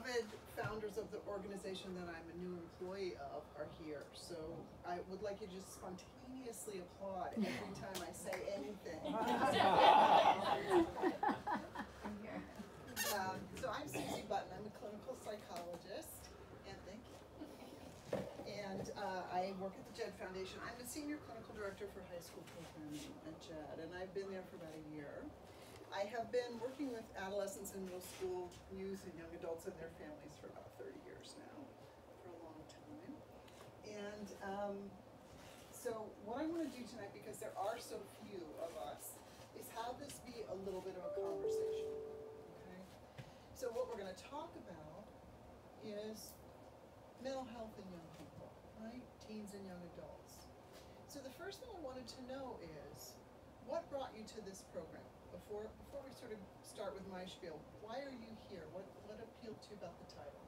beloved founders of the organization that I'm a new employee of are here. So I would like you to just spontaneously applaud every time I say anything. So I'm Susie Button. I'm a clinical psychologist, and thank you. And I work at the JED Foundation. I'm the senior clinical director for high school programming at JED, and I've been there for about a year. I have been working with adolescents and middle school youth and young adults and their families for about 30 years now, for a long time. And so what I want to do tonight, because there are so few of us, is have this be a little bit of a conversation. Okay? So what we're going to talk about is mental health in young people, right? Teens and young adults. So the first thing I wanted to know is, what brought you to this program? Before we sort of start with my spiel, why are you here? What appealed to you about the title?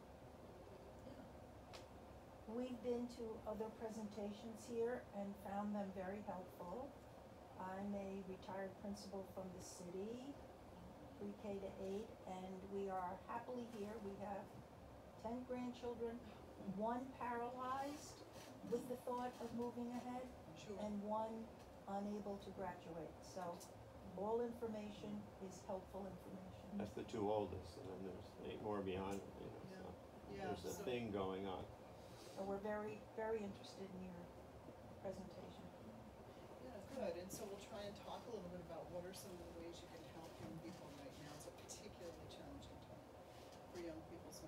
Yeah. We've been to other presentations here and found them very helpful. I'm a retired principal from the city, pre-K to 8, and we are happily here. We have 10 grandchildren, 1 paralyzed with the thought of moving ahead, Sure. and 1 unable to graduate. So all information is helpful information. That's the 2 oldest, and then there's 8 more beyond, you know, Yeah. so Yeah, there's a so thing going on. So we're very, very interested in your presentation. Yeah, good. And so we'll try and talk a little bit about what are some of the ways you can help young people right now. It's a particularly challenging time for young people. So,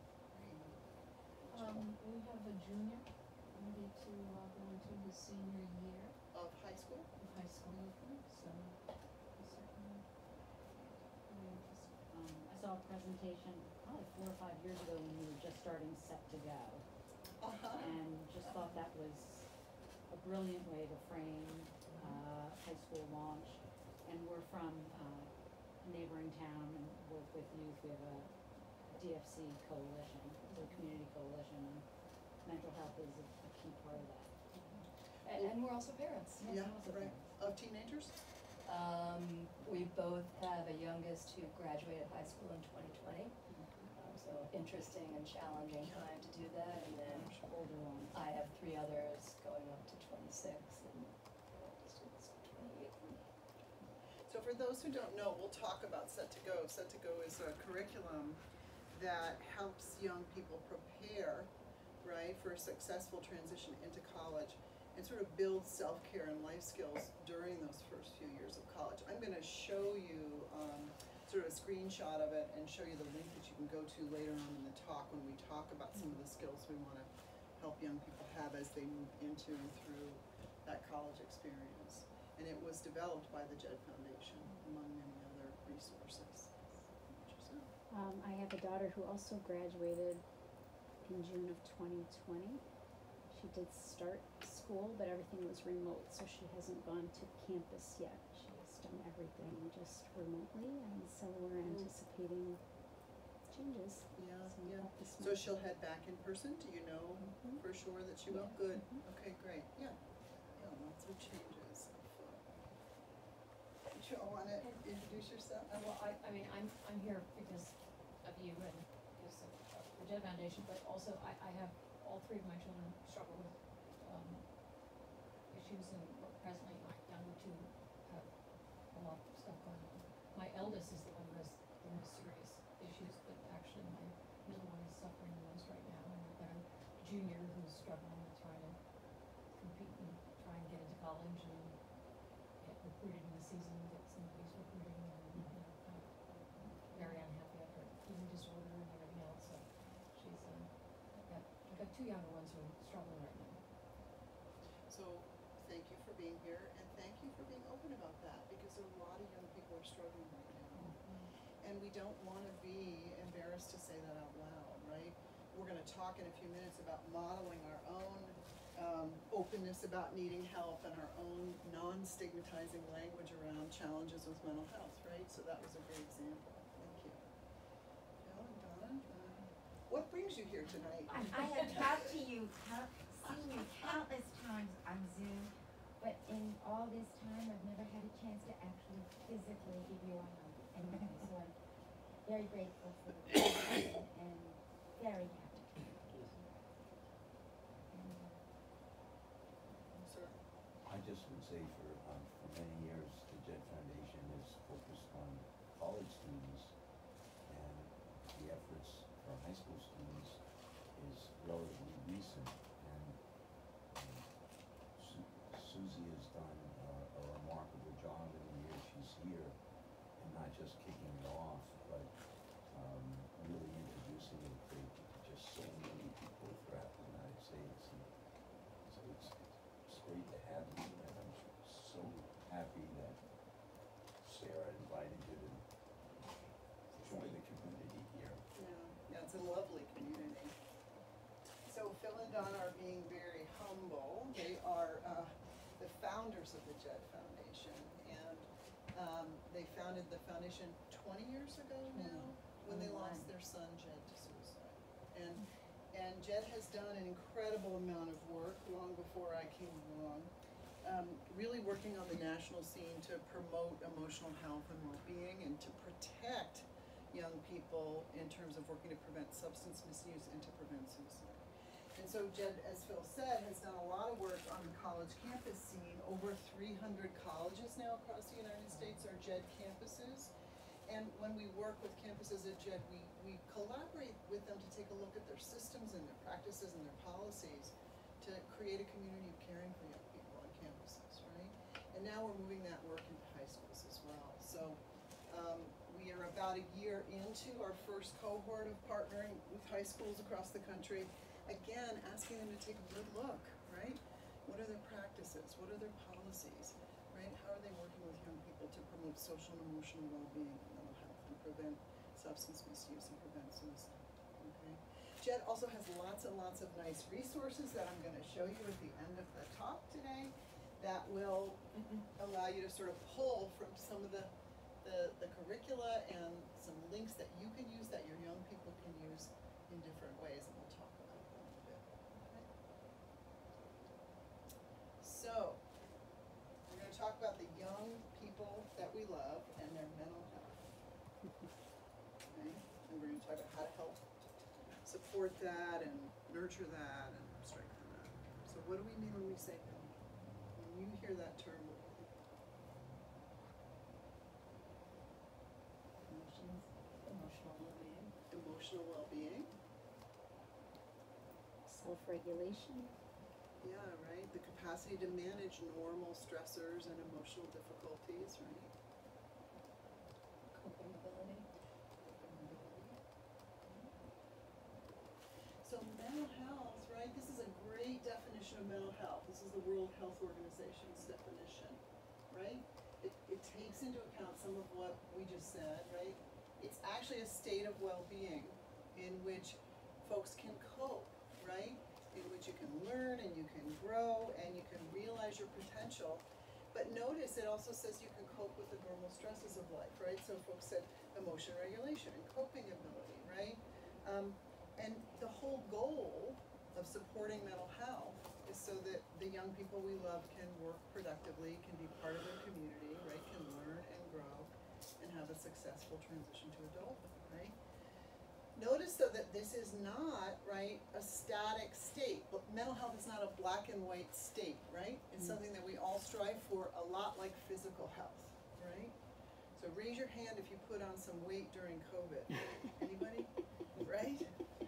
we have a junior ready to go into his senior year of high school. of high school. So certainly very interesting. I saw a presentation probably 4 or 5 years ago when you were just starting Set to Go, and just thought that was a brilliant way to frame high school launch. And we're from a neighboring town and work with youth. We have a DFC coalition, so a community coalition, and mental health is a key part of that. And we're also parents. Yeah, also right. parents. Of teenagers? We both have a youngest who graduated high school in 2020. So interesting and challenging time to do that. And then Older ones. I have 3 others going up to 26 and students 28. So for those who don't know, we'll talk about Set to Go. Set to Go is a curriculum that helps young people prepare, right, for a successful transition into college and sort of build self-care and life skills during those first few years of college. I'm going to show you sort of a screenshot of it and show you the link that you can go to later on in the talk when we talk about some of the skills we want to help young people have as they move into and through that college experience. And it was developed by the JED Foundation, among many other resources. I have a daughter who also graduated in June of 2020. She did start school, but everything was remote, so she hasn't gone to campus yet. She has done everything just remotely, and so we're anticipating changes. Yeah, So yeah. about this So month. she'll head back in person? Do you know for sure that she will? Yeah. Good. Okay, great. Yeah. Yeah, lots of changes. Do you want to introduce yourself? Well, I mean, I'm here because of you and because of the JED Foundation, but also I have all 3 of my children struggle with issues, and presently my younger 2 have a lot of stuff going on. My eldest is the one who has the most serious issues, but actually my middle one is suffering the most right now, and I've got a junior who's struggling with trying to compete and try and get into college and get recruited in the season, get somebody's recruiting, and kind of very unhappy after eating disorder and everything else. So she's I've got 2 younger ones who are struggling right now. So thank you for being here, and thank you for being open about that, because a lot of young people are struggling right now. And we don't want to be embarrassed to say that out loud, right? We're going to talk in a few minutes about modeling our own openness about needing help and our own non-stigmatizing language around challenges with mental health, right? So that was a great example. Thank you. Jill and Donna, what brings you here tonight? I have talked to you, seen you countless times on Zoom, but in all this time, I've never had a chance to actually physically give you a hug. And so I'm very grateful for the and high school students is relatively recent, and Susie has done a remarkable job in the years she's here, and not just kicking it off, but really introducing it to just so many people throughout the United States. And so it's great to have you, and I'm so happy that Sarah invited you to join the community here. Yeah, it's a lovely community. So Phil and Donna are being very humble. They are the founders of the JED Foundation, and they founded the foundation 20 years ago now, when they lost their son JED to suicide. And JED has done an incredible amount of work long before I came along, really working on the national scene to promote emotional health and well-being and to protect young people in terms of working to prevent substance misuse and to prevent suicide. And so JED, as Phil said, has done a lot of work on the college campus scene. Over 300 colleges now across the United States are JED campuses. And when we work with campuses at JED, we collaborate with them to take a look at their systems and their practices and their policies to create a community of caring for young people on campuses, right? And now we're moving that work into high schools as well. So we are about a year into our first cohort of partnering with high schools across the country. Again, asking them to take a good look, right? What are their practices? What are their policies, right? How are they working with young people to promote social and emotional well-being and mental health and prevent substance misuse and prevent suicide, okay? JED also has lots and lots of nice resources that I'm gonna show you at the end of the talk today that will allow you to sort of pull from some of the curricula and some links that you can use that your young people can use in different ways, and we'll talk about them in a bit. Okay? So, we're going to talk about the young people that we love and their mental health. Okay? And we're going to talk about how to help support that and nurture that and strengthen that. So what do we mean when we say that? When you hear that term, what do you think? Emotional well-being. Emotional well-being. Self-regulation. Yeah, right. The capacity to manage normal stressors and emotional difficulties, right? Coping ability. So mental health, right? This is a great definition of mental health. This is the World Health Organization's definition, right? It takes into account some of what we just said, right? It's actually a state of well-being in which folks can cope, right? In which you can learn and you can grow and you can realize your potential. But notice it also says you can cope with the normal stresses of life, right? So folks said emotion regulation and coping ability, right? And the whole goal of supporting mental health is so that the young people we love can work productively, can be part of their community, right? Can learn and grow and have a successful transition to adulthood, right? Notice though that this is not, right, a static state. But mental health is not a black and white state, right? It's something that we all strive for, a lot like physical health, right? So raise your hand if you put on some weight during COVID. Anybody? Right?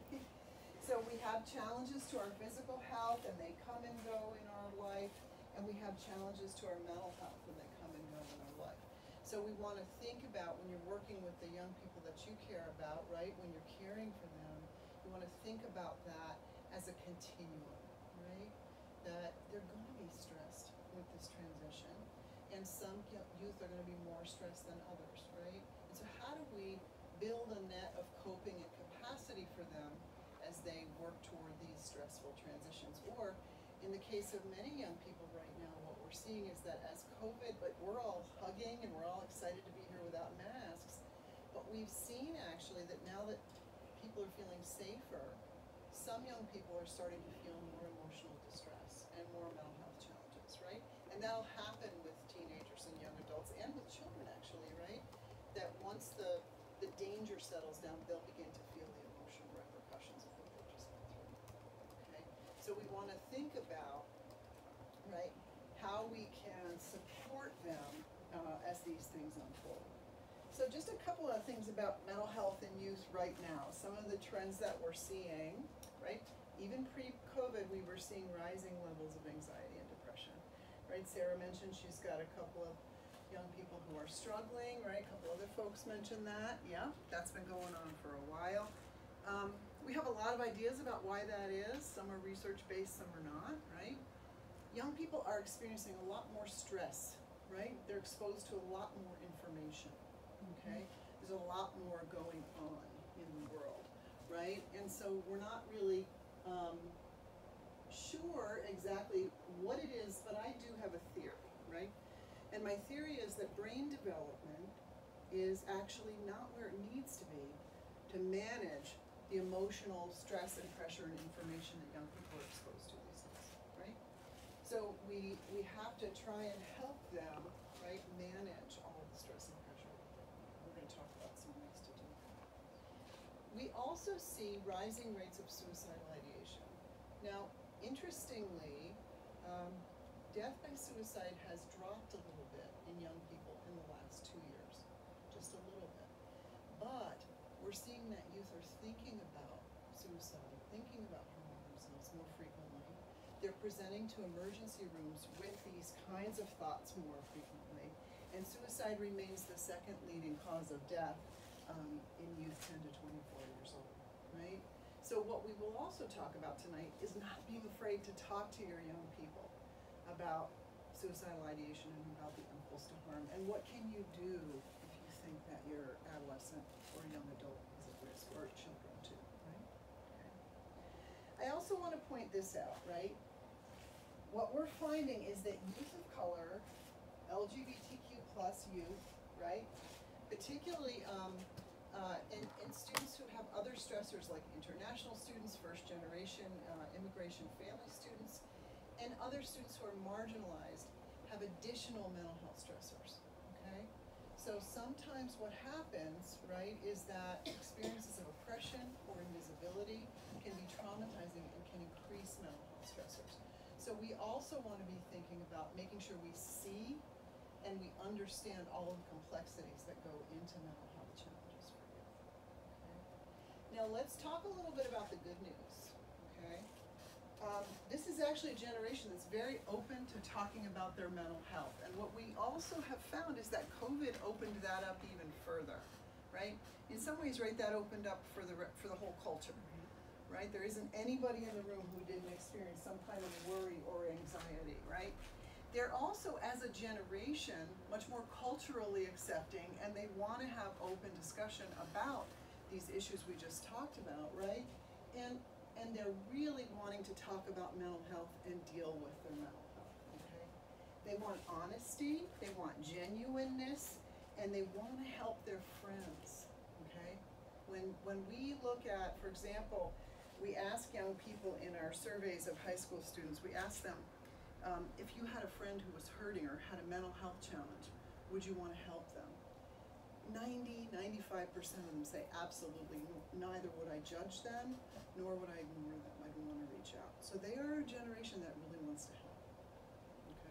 So we have challenges to our physical health and they come and go in our life, and we have challenges to our mental health and they come and go in our life. So we want to think about when you're working with the young people that you care about, right? When you're caring for them, you want to think about that as a continuum, right? That they're going to be stressed with this transition, and some youth are going to be more stressed than others, right? And so how do we build a net of coping and capacity for them as they work toward these stressful transitions? Or in the case of many young people right now, what we're seeing is that as COVID, but we're all hugging and we're all excited to be here without masks, but we've seen actually that now that people are feeling safer, some young people are starting to feel more emotional distress and more mental health challenges, right? And that'll happen with teenagers and young adults and with children actually, right? That once the danger settles down, they'll begin to feel the emotional repercussions of what they just went through, okay? So we want to think about, right, how we can support them as these things unfold. So just a couple of things about mental health in youth right now. Some of the trends that we're seeing, right? Even pre-COVID, we were seeing rising levels of anxiety and depression, right? Sarah mentioned she's got a couple of young people who are struggling, right? A couple other folks mentioned that. Yeah, that's been going on for a while. We have a lot of ideas about why that is. Some are research-based, some are not, right? Young people are experiencing a lot more stress, right? They're exposed to a lot more information, okay? There's a lot more going on in the world, right? And so we're not really sure exactly what it is, but I do have a theory, right? And my theory is that brain development is actually not where it needs to be to manage the emotional stress and pressure and information that young people are exposed to these days, right? So we have to try and help them, right, manage all of the stress and pressure. We're going to talk about some ways to do that. We also see rising rates of suicidal ideation. Now, interestingly, death by suicide has dropped a little bit in young people in the last 2 years, just a little bit. But we're seeing that youth are thinking about suicide, thinking about harming themselves more frequently. They're presenting to emergency rooms with these kinds of thoughts more frequently. And suicide remains the second leading cause of death in youth 10 to 24 years old, right? So what we will also talk about tonight is not being afraid to talk to your young people about suicidal ideation and about the impulse to harm, and what can you do if you think that your adolescent or young adult is at risk, or children too, right? Okay. I also want to point this out, right? What we're finding is that youth of color, LGBTQ plus youth, right? Particularly in students who have other stressors like international students, first generation immigration family students, and other students who are marginalized have additional mental health stressors, okay? So sometimes what happens, right, is that experiences of oppression or invisibility can be traumatizing and can increase mental health stressors. So we also want to be thinking about making sure we see and we understand all of the complexities that go into mental health challenges for youth, okay? Now let's talk a little bit about the good news, okay? This is actually a generation that's very open to talking about their mental health. And what we also have found is that COVID opened that up even further, right? In some ways, right, that opened up for the whole culture, right? There isn't anybody in the room who didn't experience some kind of worry or anxiety, right? They're also, as a generation, much more culturally accepting, and they want to have open discussion about these issues we just talked about, right? And they're really wanting to talk about mental health and deal with their mental health, okay? They want honesty, they want genuineness, and they want to help their friends, okay? When we look at, for example, we ask young people in our surveys of high school students, we ask them, if you had a friend who was hurting or had a mental health challenge, would you want to help them? 95% of them say absolutely, neither would I judge them, nor would I ignore them. I'd want to reach out. So they are a generation that really wants to help, okay?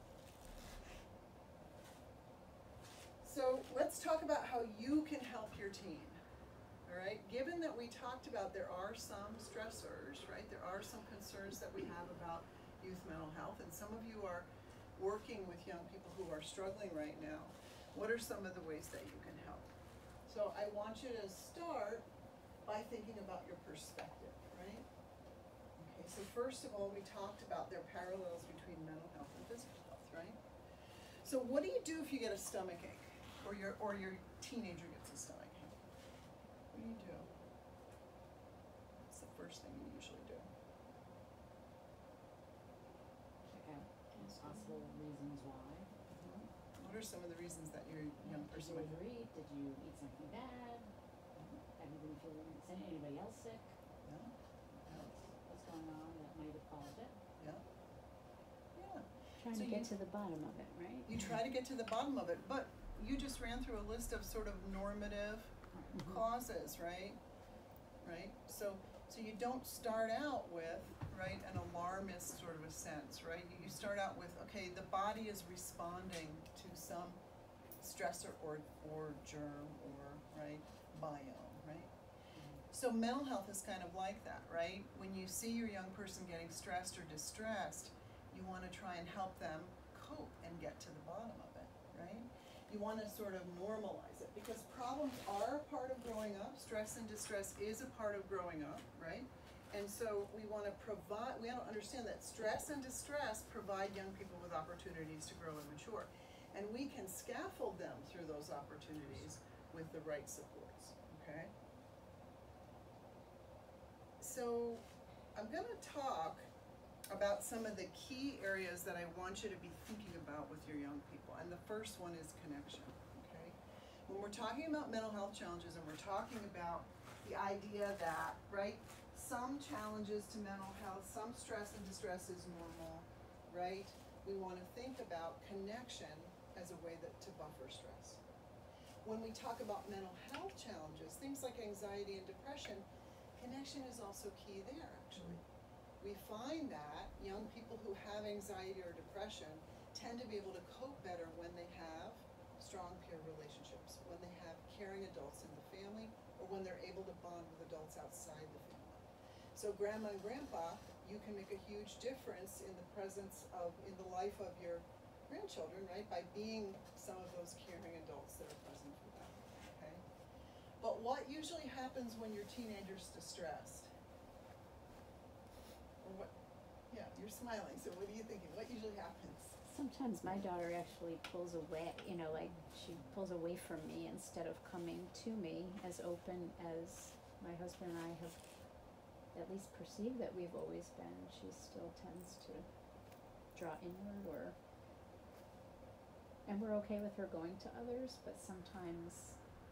So let's talk about how you can help your teen, all right? Given that we talked about there are some stressors, right? There are some concerns that we have about youth mental health, and some of you are working with young people who are struggling right now. What are some of the ways that you can help? So I want you to start by thinking about your perspective, right? Okay, so first of all, we talked about there are parallels between mental health and physical health, right? So what do you do if you get a stomach ache, or your teenager gets a stomach ache? What do you do? What's the first thing you usually do? Check out possible reasons why. What are some of the reasons that your young person Did might you overeat? Did you eat something bad? Have you been feeling, is anybody else sick? Yeah. What's going on that might have caused it? Yeah. Yeah. Trying So to get you- to the bottom of it, right? You try to get to the bottom of it, but you just ran through a list of sort of normative causes, right? Right? So you don't start out with, right, an alarmist sort of a sense, right? You start out with, okay, the body is responding to stressor or germ or, right, biome, right? So mental health is kind of like that, right? When you see your young person getting stressed or distressed, you want to try and help them cope and get to the bottom of it, right? You want to sort of normalize it because problems are a part of growing up. Stress and distress is a part of growing up, right? And so we want to understand that stress and distress provide young people with opportunities to grow and mature. And we can scaffold them through those opportunities with the right supports, okay? So I'm going to talk about some of the key areas that I want you to be thinking about with your young people. And the first one is connection, okay? When we're talking about mental health challenges and we're talking about the idea that, right, some challenges to mental health, some stress and distress is normal, right? We want to think about connection as a way to buffer stress. When we talk about mental health challenges, things like anxiety and depression, connection is also key there, actually. We find that young people who have anxiety or depression tend to be able to cope better when they have strong peer relationships, when they have caring adults in the family, or when they're able to bond with adults outside the family. So grandma and grandpa, you can make a huge difference in the the life of your grandchildren, right, by being some of those caring adults that are present for them, okay? But what usually happens when your teenager's distressed? Or what? Yeah, you're smiling, so what are you thinking? What usually happens? Sometimes my daughter actually pulls away, like she pulls away from me instead of coming to me as open as my husband and I have at least perceived that we've always been. She still tends to draw inward and we're okay with her going to others, but sometimes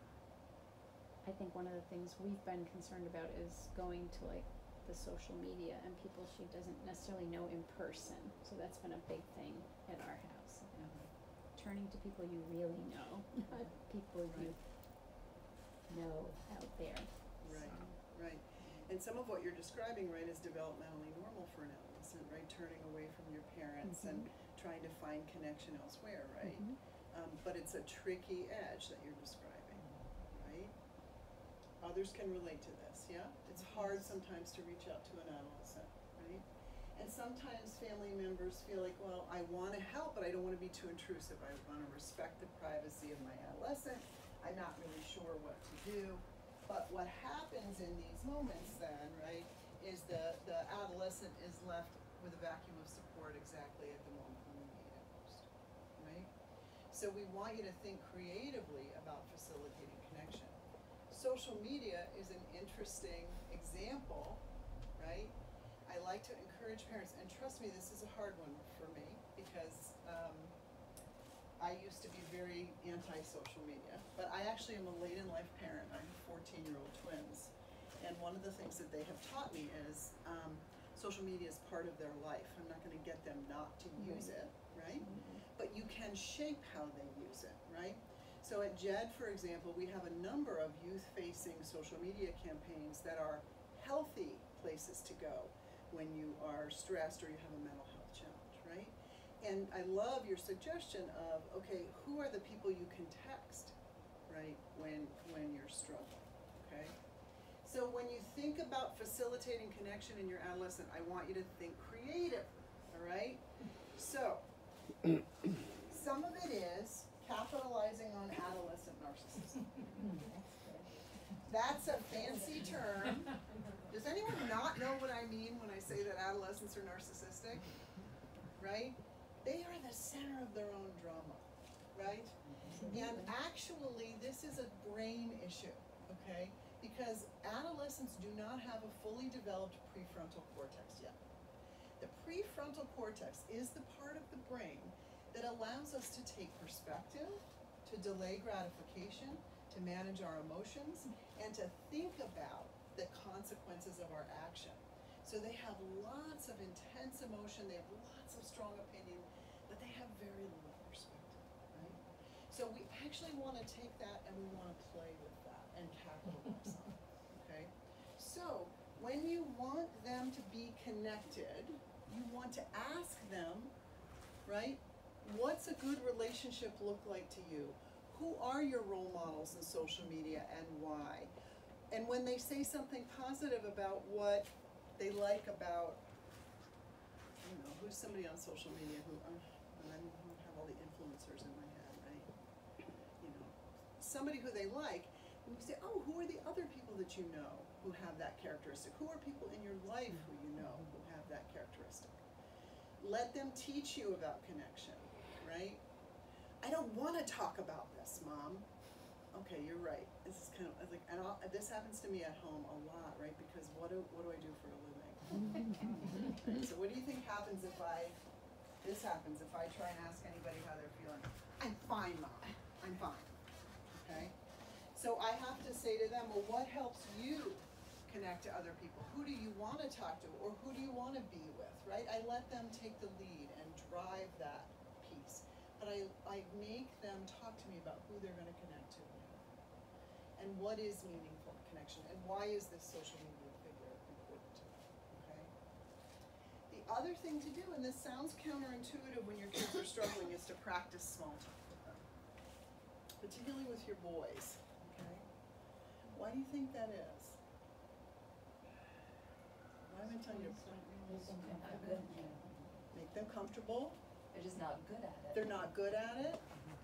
I think one of the things we've been concerned about is going to like the social media and people she doesn't necessarily know in person. So that's been a big thing at our house. Turning to people you really know, not people you know out there. Right, right. And some of what you're describing, right, is developmentally normal for an adolescent, right? Turning away from your parents and trying to find connection elsewhere, right? But it's a tricky edge that you're describing, right? Others can relate to this, yeah? It's hard sometimes to reach out to an adolescent, right? And sometimes family members feel like, well, I want to help, but I don't want to be too intrusive. I want to respect the privacy of my adolescent. I'm not really sure what to do. But what happens in these moments then, right, is the adolescent is left with a vacuum of support exactly at the moment when we need it most, right? So we want you to think creatively about facilitating connection. Social media is an interesting example, right? I like to encourage parents, and trust me, this is a hard one for me because I used to be very anti-social media, but I actually am a late in life parent. I have 14-year-old twins, and one of the things that they have taught me is social media is part of their life. I'm not going to get them not to use it, right? But you can shape how they use it, right? So at JED, for example, we have a number of youth-facing social media campaigns that are healthy places to go when you are stressed or you have a mental health challenge, right? And I love your suggestion of, okay, who are the people you can text, right, when you're struggling, okay? So when you think about facilitating connection in your adolescent, I want you to think creative, all right? So, some of it is capitalizing on adolescent narcissism. That's a fancy term. Does anyone not know what I mean when I say that adolescents are narcissistic? Right? They are the center of their own drama, right? And actually, this is a brain issue, okay? Because adolescents do not have a fully developed prefrontal cortex yet. The prefrontal cortex is the part of the brain that allows us to take perspective, to delay gratification, to manage our emotions, and to think about the consequences of our action. So they have lots of intense emotion, they have lots of strong opinion, but they have very little perspective, right? So we actually want to take that and we want to play with that and capitalize on it, okay? So when you want them to be connected, you want to ask them, right? What's a good relationship look like to you? Who are your role models in social media and why? And when they say something positive about what they like about, I don't know, who's somebody on social media who, and I don't have all the influencers in my head, right? You know, somebody who they like, and you say, oh, who are the other people that you know who have that characteristic? Who are people in your life who you know who have that characteristic? Let them teach you about connection, right? I don't want to talk about this, Mom. Okay, you're right. This is kind of like, and this happens to me at home a lot, right? Because what do I do for a living? Right? So what do you think happens if this happens if I try and ask anybody how they're feeling? I'm fine, Mom. I'm fine. Okay? So I have to say to them, well, what helps you connect to other people? Who do you want to talk to, or who do you want to be with, right? I let them take the lead and drive that piece. But I make them talk to me about who they're going to connect to and what is meaningful connection and why is this social media figure important to them, okay? The other thing to do, and this sounds counterintuitive when your kids are struggling, is to practice small talk with them, particularly with your boys, okay? Why do you think that is? Why am I telling you? Make them comfortable. They're just not good at it. They're not good at it,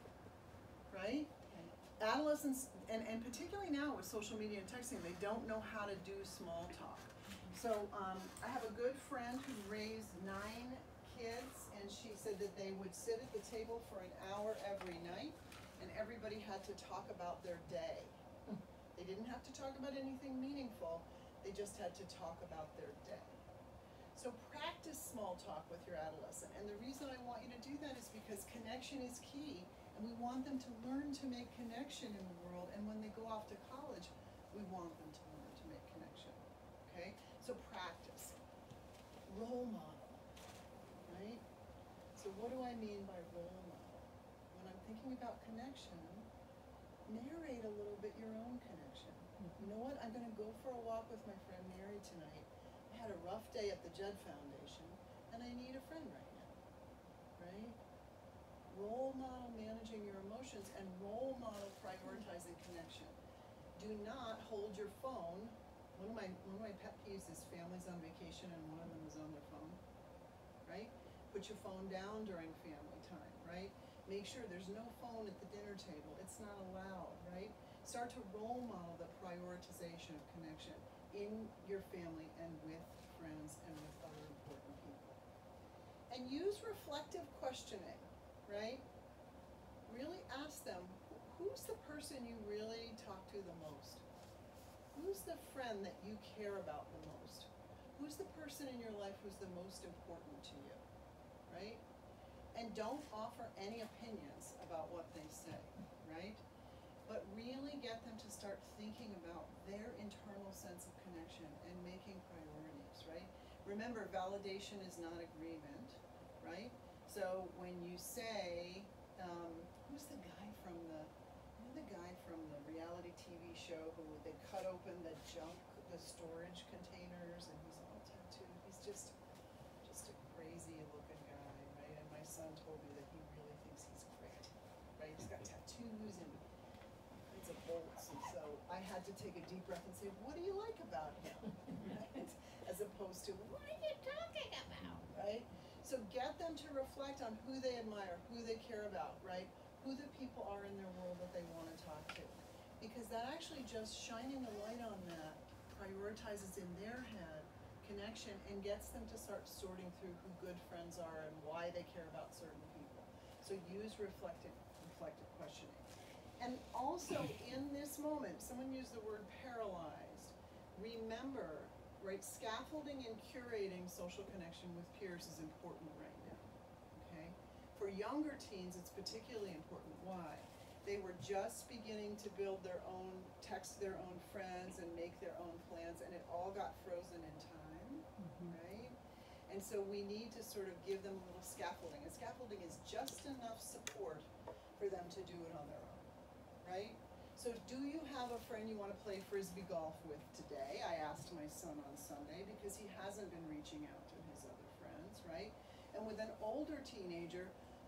right? Adolescents, and particularly now with social media and texting, they don't know how to do small talk. So I have a good friend who raised 9 kids, and she said that they would sit at the table for an hour every night, and everybody had to talk about their day. They didn't have to talk about anything meaningful, they just had to talk about their day. So practice small talk with your adolescent. And the reason I want you to do that is because connection is key, and we want them to learn to make connection in the world, and when they go off to college, we want them to learn to make connection, okay? So practice. Role model, right? So what do I mean by role model? When I'm thinking about connection, narrate a little bit your own connection. You know what? I'm gonna go for a walk with my friend Mary tonight. I had a rough day at the JED Foundation, and I need a friend right now, right? Role model managing your emotions and role model prioritizing connection. Do not hold your phone. One of my pet peeves is families on vacation and one of them is on their phone, right? Put your phone down during family time, right? Make sure there's no phone at the dinner table. It's not allowed, right? Start to role model the prioritization of connection in your family and with friends and with other important people. And use reflective questioning, right? Really ask them, who's the person you really talk to the most? Who's the friend that you care about the most? Who's the person in your life who's the most important to you, right? And don't offer any opinions about what they say, right? But really get them to start thinking about their internal sense of connection and making priorities, right? Remember, validation is not agreement, right? So when you say, who's the guy from the reality TV show who they cut open the storage containers, and he's all tattooed. He's just a crazy looking guy, right? And my son told me that he really thinks he's great, right? He's got tattoos and of bolts, and so I had to take a deep breath and say, what do you like about him? Right? As opposed to, what are you talking about, right? So get them to reflect on who they admire, who they care about, right? Who the people are in their world that they want to talk to. Because that actually just shining the light on that prioritizes in their head connection and gets them to start sorting through who good friends are and why they care about certain people. So use reflective questioning. And also in this moment, someone used the word paralyzed. Remember, right, scaffolding and curating social connection with peers is important right now, okay? For younger teens, it's particularly important. Why? They were just beginning to build their own, text their own friends and make their own plans, and it all got frozen in time, right? And so we need to sort of give them a little scaffolding. And scaffolding is just enough support for them to do it on their own. Right? So do you have a friend you want to play Frisbee golf with today? I asked my son on Sunday because he hasn't been reaching out to his other friends, right? And with an older teenager,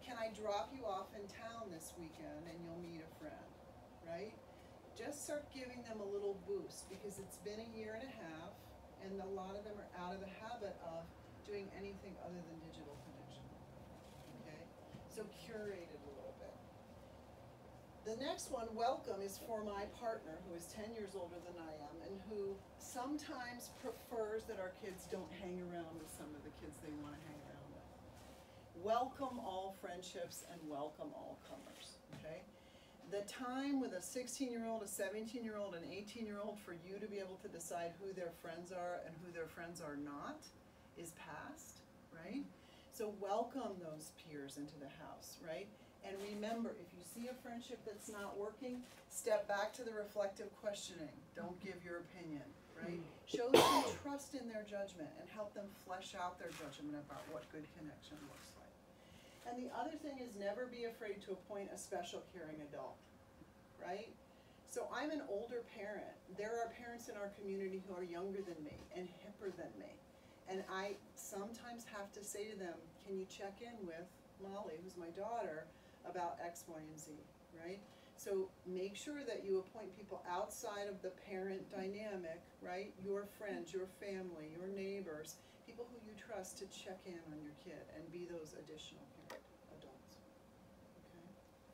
can I drop you off in town this weekend and you'll meet a friend, right? Just start giving them a little boost, because it's been a year and a half and a lot of them are out of the habit of doing anything other than digital connection, okay? So curate it a little bit. The next one, welcome, is for my partner who is 10 years older than I am and who sometimes prefers that our kids don't hang around with some of the kids they want to hang around with. Welcome all friendships and welcome all comers, okay? The time with a 16-year-old, a 17-year-old, an 18-year-old for you to be able to decide who their friends are and who their friends are not is past, right? So welcome those peers into the house, right? And remember, if you see a friendship that's not working, step back to the reflective questioning. Don't give your opinion, right? Show some trust in their judgment and help them flesh out their judgment about what good connection looks like. And the other thing is, never be afraid to appoint a special caring adult, right? So I'm an older parent. There are parents in our community who are younger than me and hipper than me. And I sometimes have to say to them, can you check in with Molly, who's my daughter, about X, Y, and Z, right? So make sure that you appoint people outside of the parent dynamic, right? Your friends, your family, your neighbors, people who you trust to check in on your kid and be those additional parent adults, okay?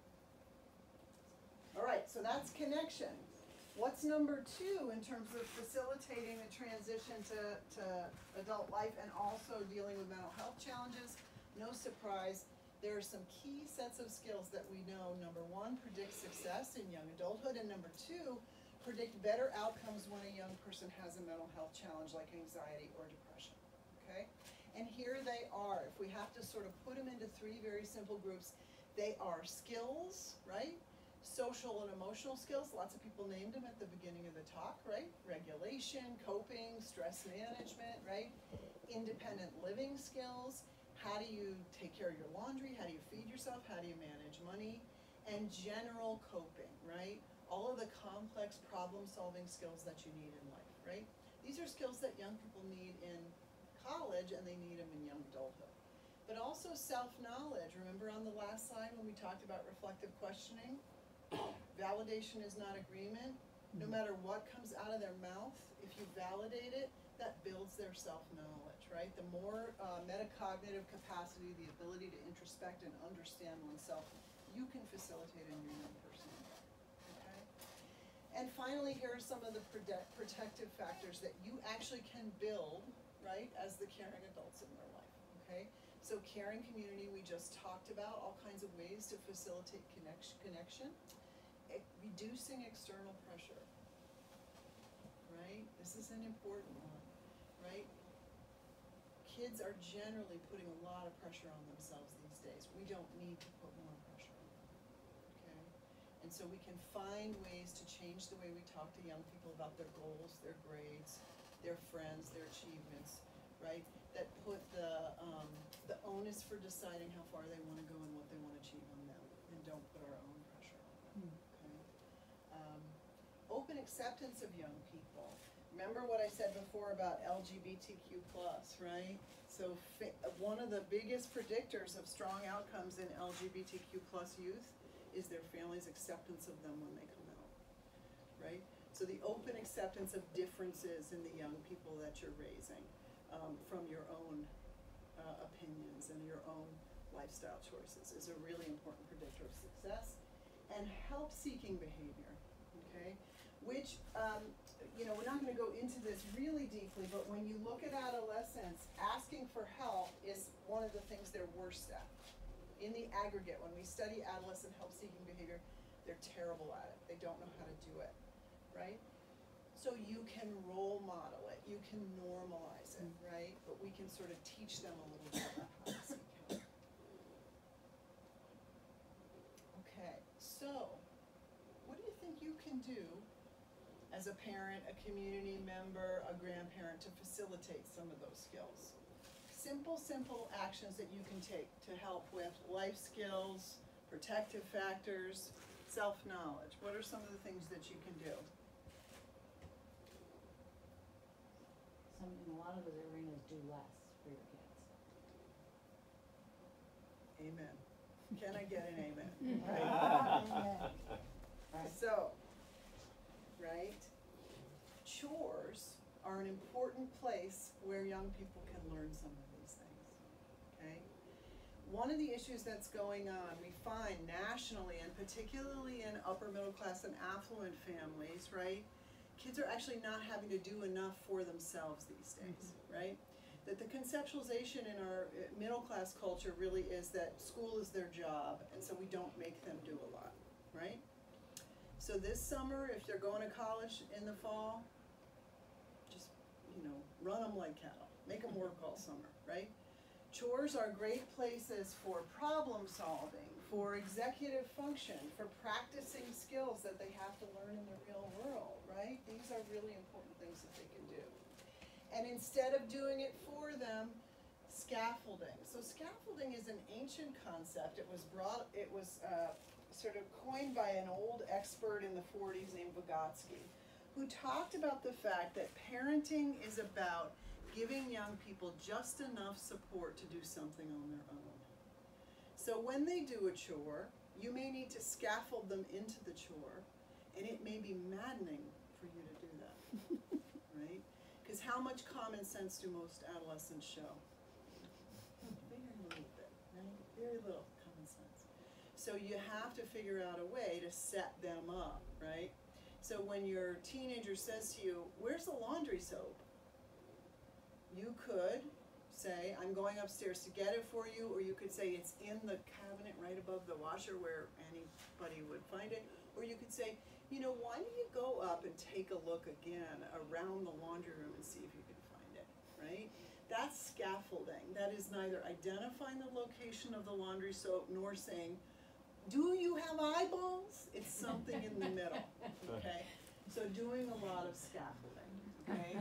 All right, so that's connection. What's number 2 in terms of facilitating the transition to adult life and also dealing with mental health challenges? No surprise, there are some key sets of skills that we know. Number 1, predict success in young adulthood, and number 2, predict better outcomes when a young person has a mental health challenge like anxiety or depression, okay? And here they are. If we have to sort of put them into 3 very simple groups, they are skills, right? Social and emotional skills, lots of people named them at the beginning of the talk, right? Regulation, coping, stress management, right? Independent living skills. How do you take care of your laundry? How do you feed yourself? How do you manage money? And general coping, right? All of the complex problem-solving skills that you need in life, right? These are skills that young people need in college and they need them in young adulthood. But also self-knowledge. Remember on the last slide when we talked about reflective questioning? Validation is not agreement. No matter what comes out of their mouth, if you validate it, that builds their self-knowledge, right? The more metacognitive capacity, the ability to introspect and understand oneself, you can facilitate in your young person, okay? And finally, here are some of the protective factors that you actually can build, right, as the caring adults in their life, okay? So caring community, we just talked about all kinds of ways to facilitate connection. Reducing external pressure, right? This is an important one, right? Kids are generally putting a lot of pressure on themselves these days. We don't need to put more pressure on them, okay? And so we can find ways to change the way we talk to young people about their goals, their grades, their friends, their achievements, right? That put the onus for deciding how far they want to go and what they want to achieve on them, and don't put our own pressure on them, okay? Open acceptance of young people. Remember what I said before about LGBTQ+, right? So one of the biggest predictors of strong outcomes in LGBTQ+ youth is their family's acceptance of them when they come out, right? So the open acceptance of differences in the young people that you're raising, from your own opinions and your own lifestyle choices is a really important predictor of success. And help-seeking behavior, okay? Which, we're not going to go into this really deeply, but when you look at adolescents, asking for help is one of the things they're worst at. In the aggregate, when we study adolescent help-seeking behavior, they're terrible at it. They don't know how to do it, right? So you can role model it, you can normalize it, right? But we can sort of teach them a little bit about how to seek help. Okay, so what do you think you can do as a parent, a community member, a grandparent to facilitate some of those skills? Simple actions that you can take to help with life skills, protective factors, self-knowledge. What are some of the things that you can do? In a lot of those arenas, do less for your kids. Amen. Can I get an amen? Amen. So, right, chores are an important place where young people can learn some of these things, okay? One of the issues that's going on, we find nationally, and particularly in upper middle class and affluent families, right? Kids are actually not having to do enough for themselves these days, right? That the conceptualization in our middle class culture really is that school is their job, and so we don't make them do a lot, right? So this summer, if they're going to college in the fall, just, run them like cattle. Make them work all summer, right? Chores are great places for problem solving, for executive function, for practicing skills that they have to learn in the real world, right? These are really important things that they can do. And instead of doing it for them, scaffolding. So scaffolding is an ancient concept. It was sort of coined by an old expert in the 40s named Vygotsky, who talked about the fact that parenting is about giving young people just enough support to do something on their own. So when they do a chore, you may need to scaffold them into the chore, and it may be maddening for you to do that, right? Because how much common sense do most adolescents show? Very little bit, right? Very little common sense. So you have to figure out a way to set them up, right? So when your teenager says to you, "Where's the laundry soap?" You could say, "I'm going upstairs to get it for you," or you could say, "It's in the cabinet right above the washer where anybody would find it." Or you could say, "Why don't you go up and take a look again around the laundry room and see if you can find it," right? That's scaffolding. That is neither identifying the location of the laundry soap nor saying, "Do you have eyeballs?" It's something in the middle, okay? So doing a lot of scaffolding, okay?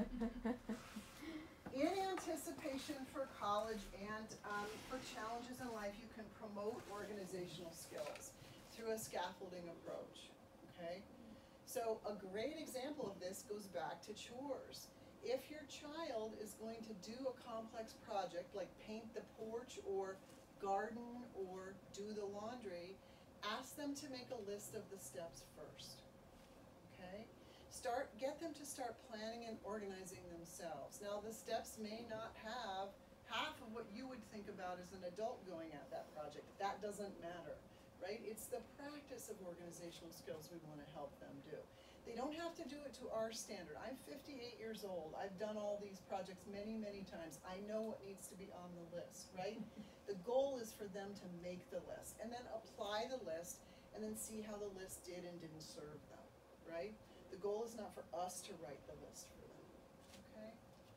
In anticipation for college and for challenges in life, you can promote organizational skills through a scaffolding approach, okay? So a great example of this goes back to chores. If your child is going to do a complex project like paint the porch or garden or do the laundry, ask them to make a list of the steps first, okay? Get them to start planning and organizing themselves. Now the steps may not have half of what you would think about as an adult going at that project. That doesn't matter, right? It's the practice of organizational skills we want to help them do. They don't have to do it to our standard. I'm 58 years old. I've done all these projects many, many times. I know what needs to be on the list, right? The goal is for them to make the list and then apply the list and then see how the list did and didn't serve them, right? The goal is not for us to write the list for them, okay?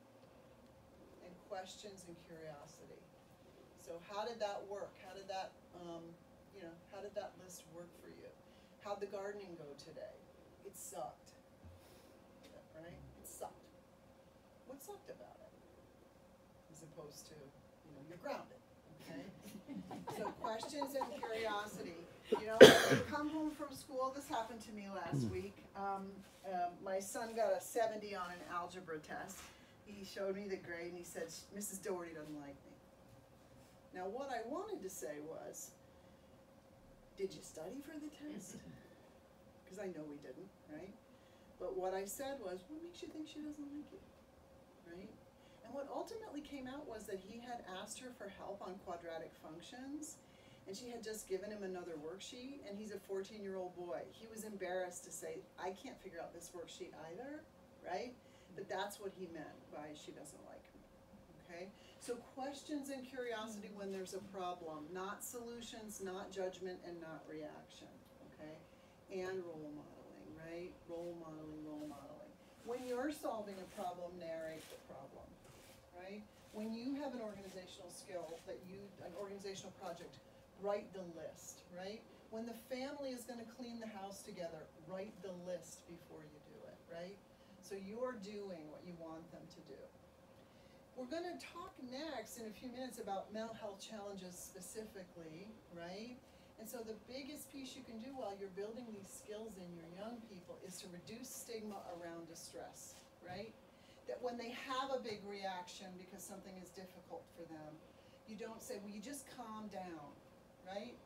And questions and curiosity. So how did that work? How did that, how did that list work for you? How'd the gardening go today? It sucked, right? It sucked. What sucked about it? As opposed to, you're grounded, okay? So questions and curiosity. Come home from school, this happened to me last week. My son got a 70 on an algebra test. He showed me the grade and he said, "Mrs. Doherty doesn't like me." Now what I wanted to say was, did you study for the test? Because I know we didn't, right? But what I said was, what makes you think she doesn't like you, right? And what ultimately came out was that he had asked her for help on quadratic functions, and she had just given him another worksheet, and he's a 14-year-old boy. He was embarrassed to say, "I can't figure out this worksheet either," right? But that's what he meant by "she doesn't like me," okay? So questions and curiosity when there's a problem, not solutions, not judgment, and not reaction, okay? And role modeling, right? Role modeling, role modeling. When you're solving a problem, narrate the problem, right? When you have an organizational skill an organizational project, write the list, right? When the family is going to clean the house together, write the list before you do it, right? So you're doing what you want them to do. We're going to talk next in a few minutes about mental health challenges specifically, right? And so the biggest piece you can do while you're building these skills in your young people is to reduce stigma around distress, right? That when they have a big reaction because something is difficult for them, you don't say, "Well, you just calm down," right?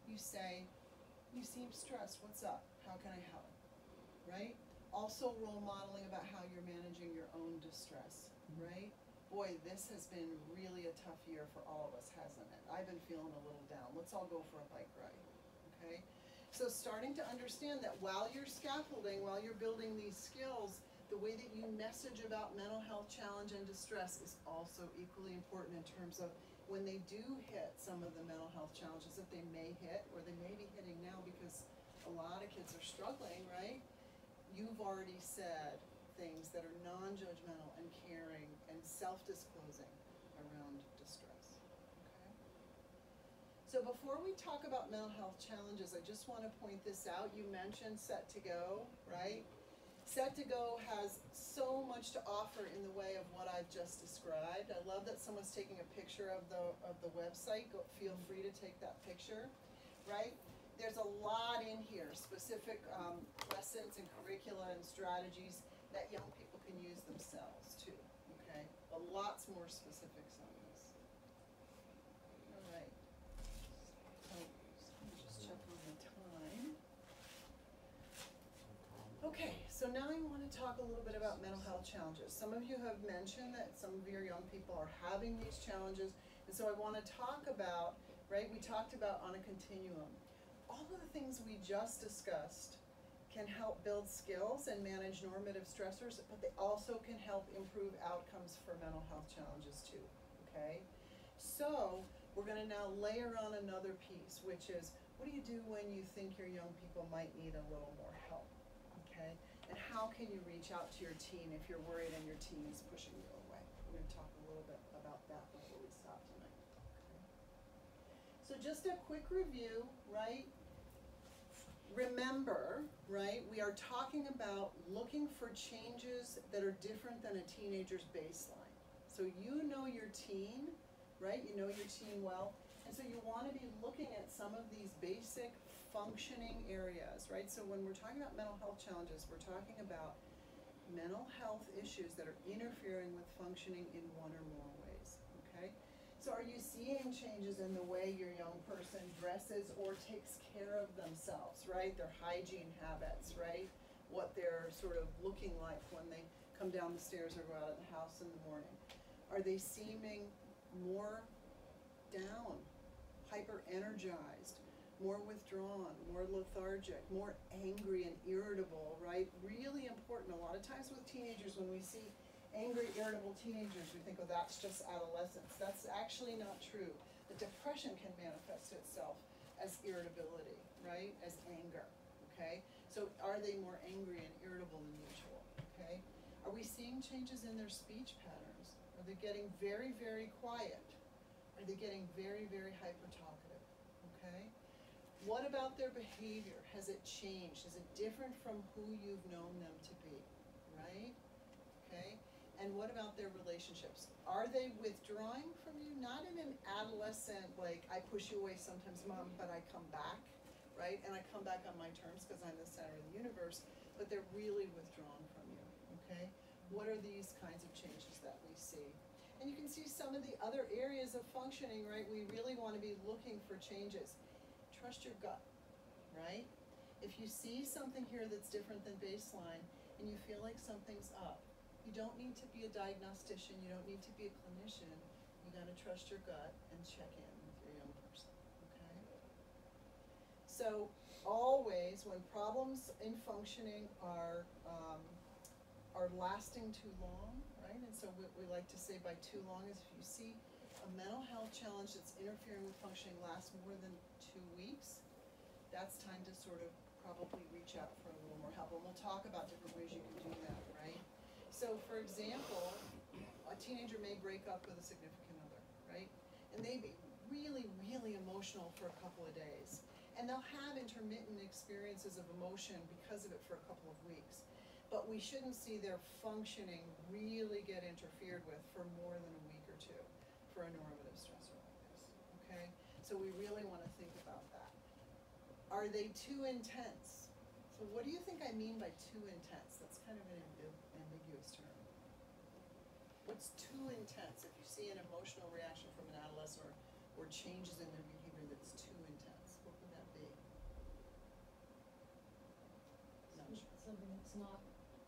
you say, you seem stressed, what's up? How can I help? Right? Also role modeling about how you're managing your own distress, right? Boy, this has been really a tough year for all of us, hasn't it? I've been feeling a little down. Let's all go for a bike ride, okay? So starting to understand that while you're scaffolding, while you're building these skills, the way that you message about mental health challenge and distress is also equally important in terms of when they do hit some of the mental health challenges that they may hit or they may be hitting now, because a lot of kids are struggling, right? You've already said things that are non-judgmental and caring and self-disclosing around distress, okay? So before we talk about mental health challenges, I just want to point this out. You mentioned Set to Go, right? Set to Go has so much to offer in the way of what I've just described. I love that someone's taking a picture of the website. Feel free to take that picture, right? There's a lot in here, specific lessons and curricula and strategies that young people can use themselves too, okay? But lots more specifics on this. All right. So, let me just check on the time. Okay, so now I want to talk a little bit about mental health challenges. Some of you have mentioned that some of your young people are having these challenges, and so I want to talk about, right, we talked about on a continuum. All of the things we just discussed can help build skills and manage normative stressors, but they also can help improve outcomes for mental health challenges too, okay? So we're going to now layer on another piece, which is, what do you do when you think your young people might need a little more help, okay? And how can you reach out to your teen if you're worried and your teen is pushing you away? We're going to talk a little bit about that before we stop tonight, okay? So just a quick review, right? Remember, right, we are talking about looking for changes that are different than a teenager's baseline. So you know your teen, right? You know your teen well. And so you want to be looking at some of these basic functioning areas, right? So when we're talking about mental health challenges, we're talking about mental health issues that are interfering with functioning in one or more ways, okay? So are you seeing changes in the way your young person dresses or takes care of themselves, right? Their hygiene habits, right? What they're sort of looking like when they come down the stairs or go out of the house in the morning. Are they seeming more down, hyper-energized, more withdrawn, more lethargic, more angry and irritable, right? Really important. A lot of times with teenagers, when we see angry, irritable teenagers, we think, oh, that's just adolescence. That's actually not true. The depression can manifest itself as irritability, right? As anger, okay? So are they more angry and irritable than usual, okay? Are we seeing changes in their speech patterns? Are they getting very, very quiet? Are they getting very, very hyper-talkative, okay? What about their behavior? Has it changed? Is it different from who you've known them to be, right? Okay? And what about their relationships? Are they withdrawing from you? Not in an adolescent, like, I push you away sometimes, Mom, but I come back, right? And I come back on my terms because I'm the center of the universe, but they're really withdrawn from you, okay? What are these kinds of changes that we see? And you can see some of the other areas of functioning, right? We really want to be looking for changes. Trust your gut, right? If you see something here that's different than baseline and you feel like something's up, you don't need to be a diagnostician, you don't need to be a clinician. You gotta trust your gut and check in with your young person, okay? So always, when problems in functioning are lasting too long, right? And so what we like to say by too long is if you see a mental health challenge that's interfering with functioning lasts more than 2 weeks, that's time to sort of probably reach out for a little more help. And we'll talk about different ways you can do that, right? So for example, a teenager may break up with a significant other, right? And they be really, really emotional for a couple of days. And they'll have intermittent experiences of emotion because of it for a couple of weeks. But we shouldn't see their functioning really get interfered with for more than a week or two for a normative stressor like this, okay? So we really want to think about that. Are they too intense? So what do you think I mean by too intense? That's kind of an ambiguous term. What's too intense? If you see an emotional reaction from an adolescent or changes in their behavior that's too intense, what would that something that's not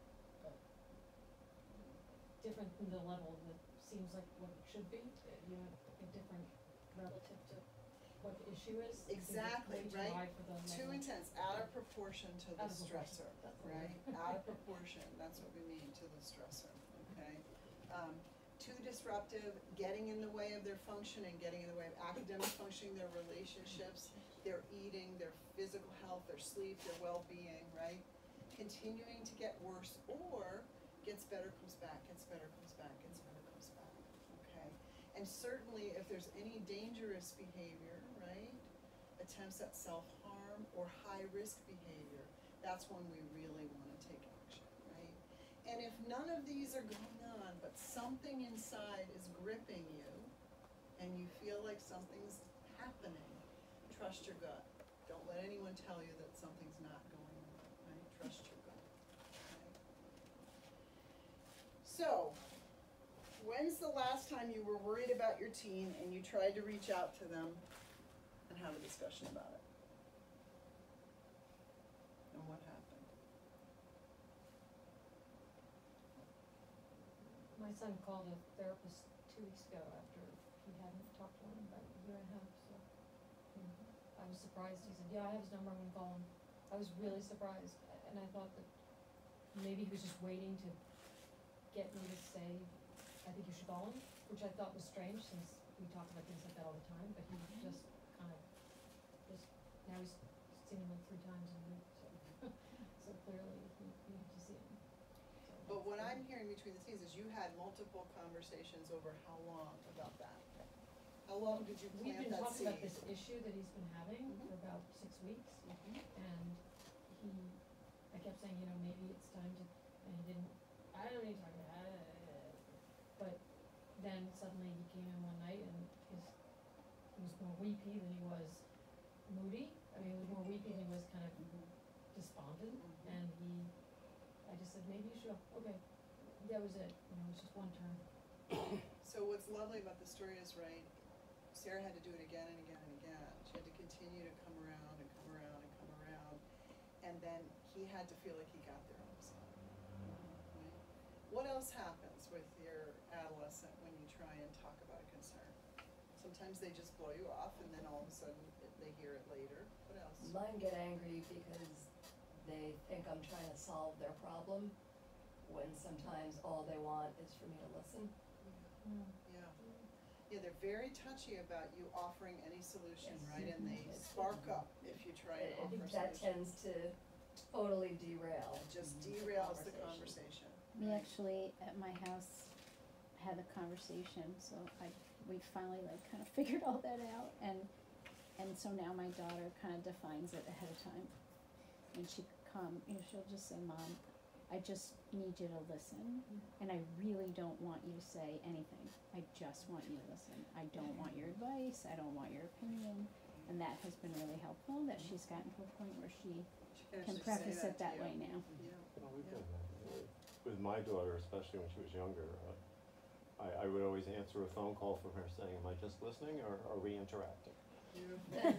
different than the level that seems like what it should be, you know, a different relative to what the issue is. It seems like Exactly, way too right? high for the Too level. intense, out of proportion to the Out of proportion, stressor, that's the right? word. Out of proportion, that's what we mean, to the stressor, okay? Too disruptive, getting in the way of their functioning, getting in the way of academic functioning, their relationships, their eating, their physical health, their sleep, their well-being, right? Continuing to get worse, or gets better, comes back, gets better, comes back, gets better, comes back, okay? And certainly if there's any dangerous behavior, right? Attempts at self-harm or high-risk behavior, that's when we really wanna take action, right? And if none of these are going on, but something inside is gripping you, and you feel like something's happening, trust your gut. Don't let anyone tell you that something's not going on, right? Trust your gut, okay? So, when's the last time you were worried about your teen and you tried to reach out to them and have a discussion about it? And what happened? My son called a therapist 2 weeks ago after he hadn't talked to him in about a year and a half, so. I was surprised, he said, yeah, I have his number, I'm gonna call him. I was really surprised, and I thought that maybe he was just waiting to get me to say, I think you should call him, which I thought was strange, since we talk about things like that all the time, but he just kind of, now he's seen him like 3 times a week, so, so clearly he needed to see him. So But what that's I'm hearing between the scenes is you had multiple conversations over how long about that? How long did you We've plant been that talking seed? about this issue that he's been having Mhm. for about 6 weeks, Mhm. and I kept saying, you know, maybe it's time to, and he didn't, I don't need to talk about it, but then suddenly he came in one night and he was more weepy than he was moody. I mean, he was more weepy than he was kind of despondent, Mhm. and I just said, maybe you should, okay, that was it, you know, it was just one turn. So what's lovely about the story is, right, Sarah had to do it again and again and again. She had to continue to come around and come around and come around, and then he had to feel like he got there on his own, right? What else happens with your adolescent when you try and talk about a concern? Sometimes they just blow you off, and then all of a sudden they hear it later. What else? Mine get angry because they think I'm trying to solve their problem, when sometimes all they want is for me to listen. Yeah. Yeah, they're very touchy about you offering any solution, Yes. right? And they Yes. spark up if you try and I offer think a that solution. tends to totally derail. It just the derails the conversation. We right? actually, at my house, had a conversation, so we finally like kind of figured all that out, and so now my daughter kind of defines it ahead of time. When she come, you know, she'll just say, Mom, I just need you to listen, and I really don't want you to say anything. I just want you to listen. I don't want your advice, I don't want your opinion, and that has been really helpful, that she's gotten to a point where she can actually say preface it to that you. way now. Yeah. Well, we've Yeah. done that. With my daughter, especially when she was younger, I would always answer a phone call from her saying, am I just listening or are we interacting? Beautiful.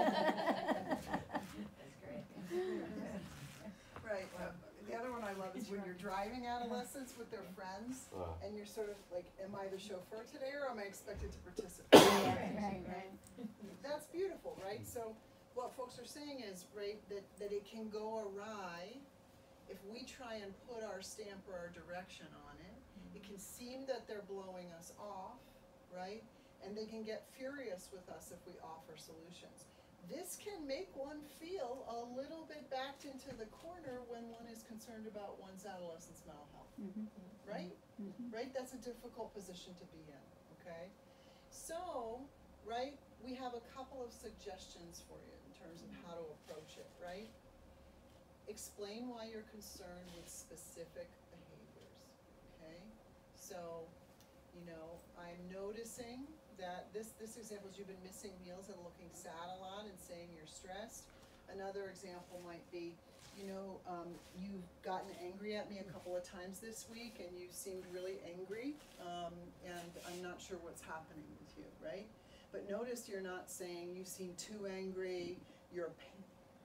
That's great. Right, the other one I love is when you're driving adolescents with their friends, and you're sort of like, am I the chauffeur today, or am I expected to participate? Right. That's beautiful, right? So what folks are saying is, right, that it can go awry if we try and put our stamp or our direction on it. It can seem that they're blowing us off, right? And they can get furious with us if we offer solutions. This can make one feel a little bit backed into the corner when one is concerned about one's adolescent's mental health, right? Right? That's a difficult position to be in, okay? So, right, we have a couple of suggestions for you in terms of how to approach it, right? Explain why you're concerned with specific behaviors, okay? So, you know, I'm noticing that this example is you've been missing meals and looking sad a lot and saying you're stressed. Another example might be, you know, you've gotten angry at me a couple of times this week and you seemed really angry, and I'm not sure what's happening with you, right? But notice you're not saying you seem too angry, you're a pain in the ass,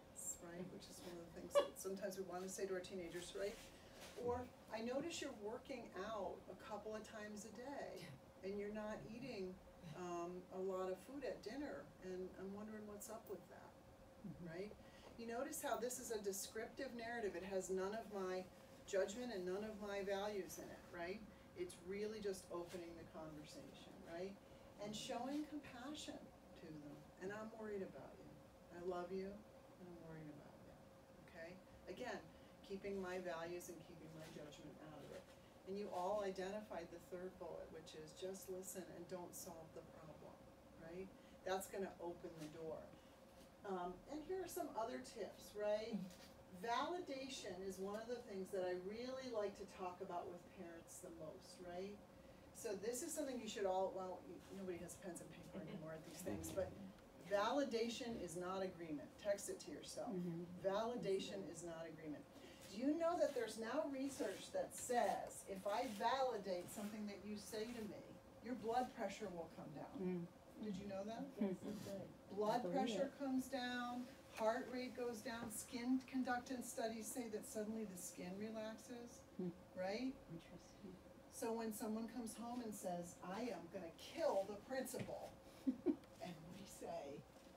right? Which is one of the things that sometimes we want to say to our teenagers, right? Or, I notice you're working out a couple of times a day, and you're not eating a lot of food at dinner, and I'm wondering what's up with that, right? You notice how this is a descriptive narrative. It has none of my judgment and none of my values in it, right? It's really just opening the conversation, right? And showing compassion to them. And I'm worried about you. I love you, and I'm worried about you, okay? Again, keeping my values and keeping my judgment out of it. And you all identified the third bullet, which is just listen and don't solve the problem, right? That's gonna open the door. And here are some other tips, right? Validation is one of the things that I really like to talk about with parents the most, right? So this is something you should all, well, nobody has pens and paper anymore at these things, but validation is not agreement. Text it to yourself. Validation is not agreement. Do you know that there's now research that says if I validate something that you say to me, your blood pressure will come down? Did you know that? Blood pressure comes down, heart rate goes down, skin conductance studies say that suddenly the skin relaxes, right? Interesting. So when someone comes home and says, I am gonna kill the principal, and we say,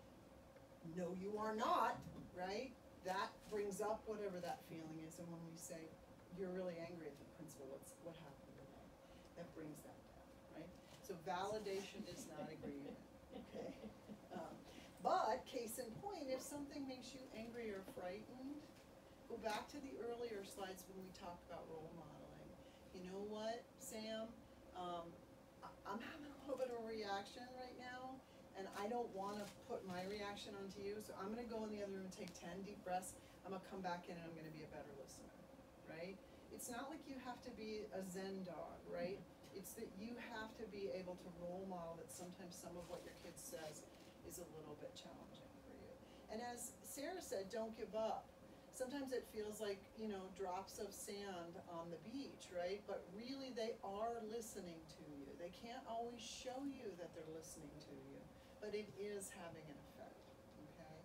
no you are not, right? That brings up whatever that feeling is, and when we say, you're really angry at the principal, what happened today? That brings that down, right? So validation is not agreement, okay? But case in point, if something makes you angry or frightened, go back to the earlier slides when we talked about role modeling. You know what, Sam? I'm having a little bit of a reaction right now, and I don't want to put my reaction onto you, so I'm going to go in the other room and take 10 deep breaths. I'm going to come back in and I'm going to be a better listener, right? It's not like you have to be a Zen dog, right? It's that you have to be able to role model that sometimes some of what your kid says is a little bit challenging for you. And as Sarah said, don't give up. Sometimes it feels like, you know, drops of sand on the beach, right? But really they are listening to you. They can't always show you that they're listening to you, but it is having an effect, okay?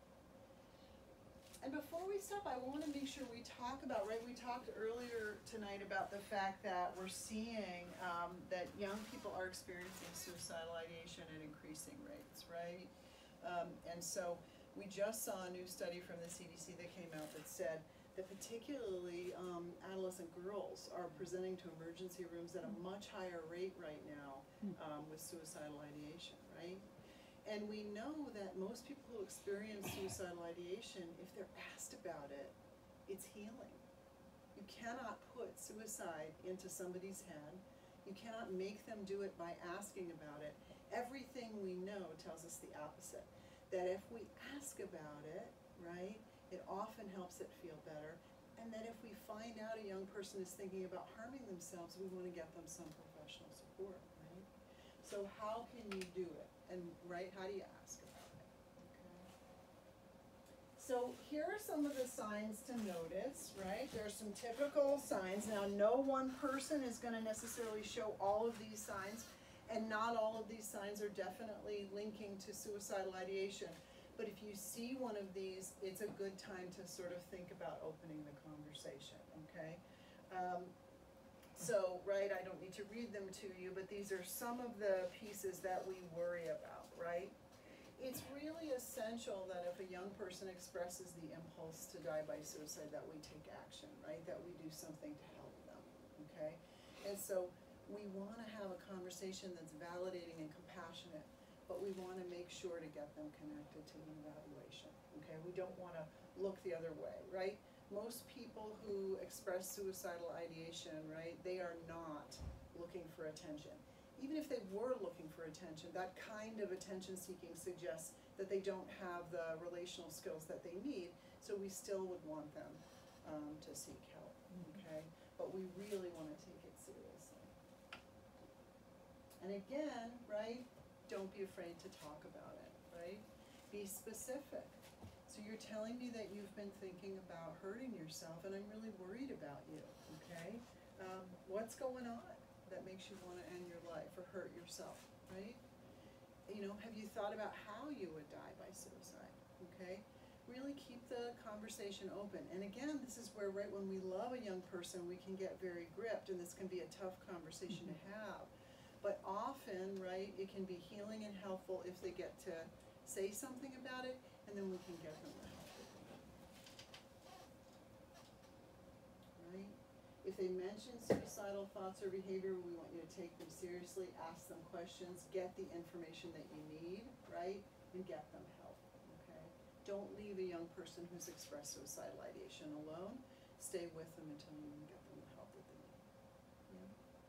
And before we stop, I want to make sure we talk about, right, we talked earlier tonight about the fact that we're seeing that young people are experiencing suicidal ideation at increasing rates, right? And so we just saw a new study from the CDC that came out that said that particularly adolescent girls are presenting to emergency rooms at a much higher rate right now with suicidal ideation, right? And we know that most people who experience suicidal ideation, if they're asked about it, it's healing. You cannot put suicide into somebody's head. You cannot make them do it by asking about it. Everything we know tells us the opposite. That if we ask about it, right, it often helps it feel better. And that if we find out a young person is thinking about harming themselves, we want to get them some professional support, right? So how can you do it? And, right, how do you ask about it? Okay. So here are some of the signs to notice, right? There are some typical signs. Now, no one person is going to necessarily show all of these signs, and not all of these signs are definitely linking to suicidal ideation. But if you see one of these, it's a good time to sort of think about opening the conversation, okay? So, right, I don't need to read them to you, but these are some of the pieces that we worry about, right? It's really essential that if a young person expresses the impulse to die by suicide, that we take action, right? That we do something to help them, okay? And so we want to have a conversation that's validating and compassionate, but we want to make sure to get them connected to an evaluation, okay? We don't want to look the other way, right? Most people who express suicidal ideation, right, they are not looking for attention. Even if they were looking for attention, that kind of attention seeking suggests that they don't have the relational skills that they need, so we still would want them to seek help, okay? But we really want to take it seriously. And again, right, don't be afraid to talk about it, right? Be specific. So you're telling me that you've been thinking about hurting yourself, and I'm really worried about you, okay? What's going on that makes you want to end your life or hurt yourself, right? You know, have you thought about how you would die by suicide, okay? really keep the conversation open. And again, this is where, right, when we love a young person, we can get very gripped, and this can be a tough conversation to have. But often, right, it can be healing and helpful if they get to say something about it, and then we can get them the help that they need. Right? If they mention suicidal thoughts or behavior, we want you to take them seriously, ask them questions, get the information that you need, right, and get them help. Okay? Don't leave a young person who's expressed suicidal ideation alone. Stay with them until you can get them the help that they need. Yeah?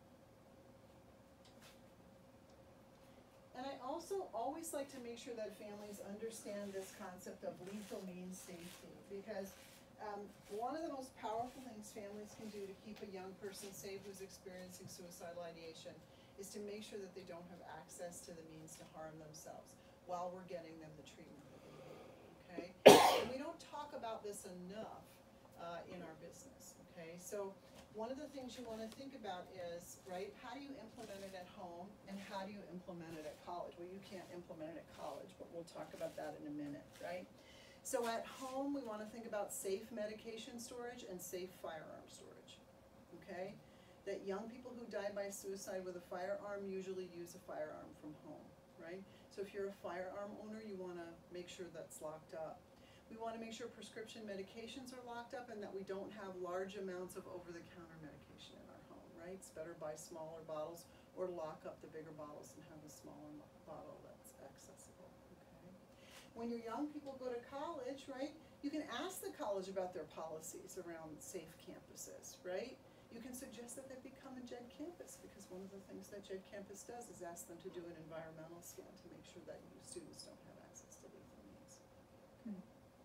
And I also always like to make sure that families understand this concept of lethal means safety, because one of the most powerful things families can do to keep a young person safe who's experiencing suicidal ideation is to make sure that they don't have access to the means to harm themselves while we're getting them the treatment that they need, okay? And we don't talk about this enough in our business, okay? So one of the things you want to think about is, right, how do you implement it at home and how do you implement it at college? Well, you can't implement it at college, but we'll talk about that in a minute, right? So at home, we want to think about safe medication storage and safe firearm storage, okay? That young people who die by suicide with a firearm usually use a firearm from home, right? So if you're a firearm owner, you want to make sure that's locked up. We want to make sure prescription medications are locked up and that we don't have large amounts of over-the-counter medication in our home, right? It's better buy smaller bottles or lock up the bigger bottles and have a smaller bottle that's accessible, okay? When your young people go to college, right, you can ask the college about their policies around safe campuses, right? You can suggest that they become a JED campus, because one of the things that JED campus does is ask them to do an environmental scan to make sure that you students don't have access to lethal means. Okay.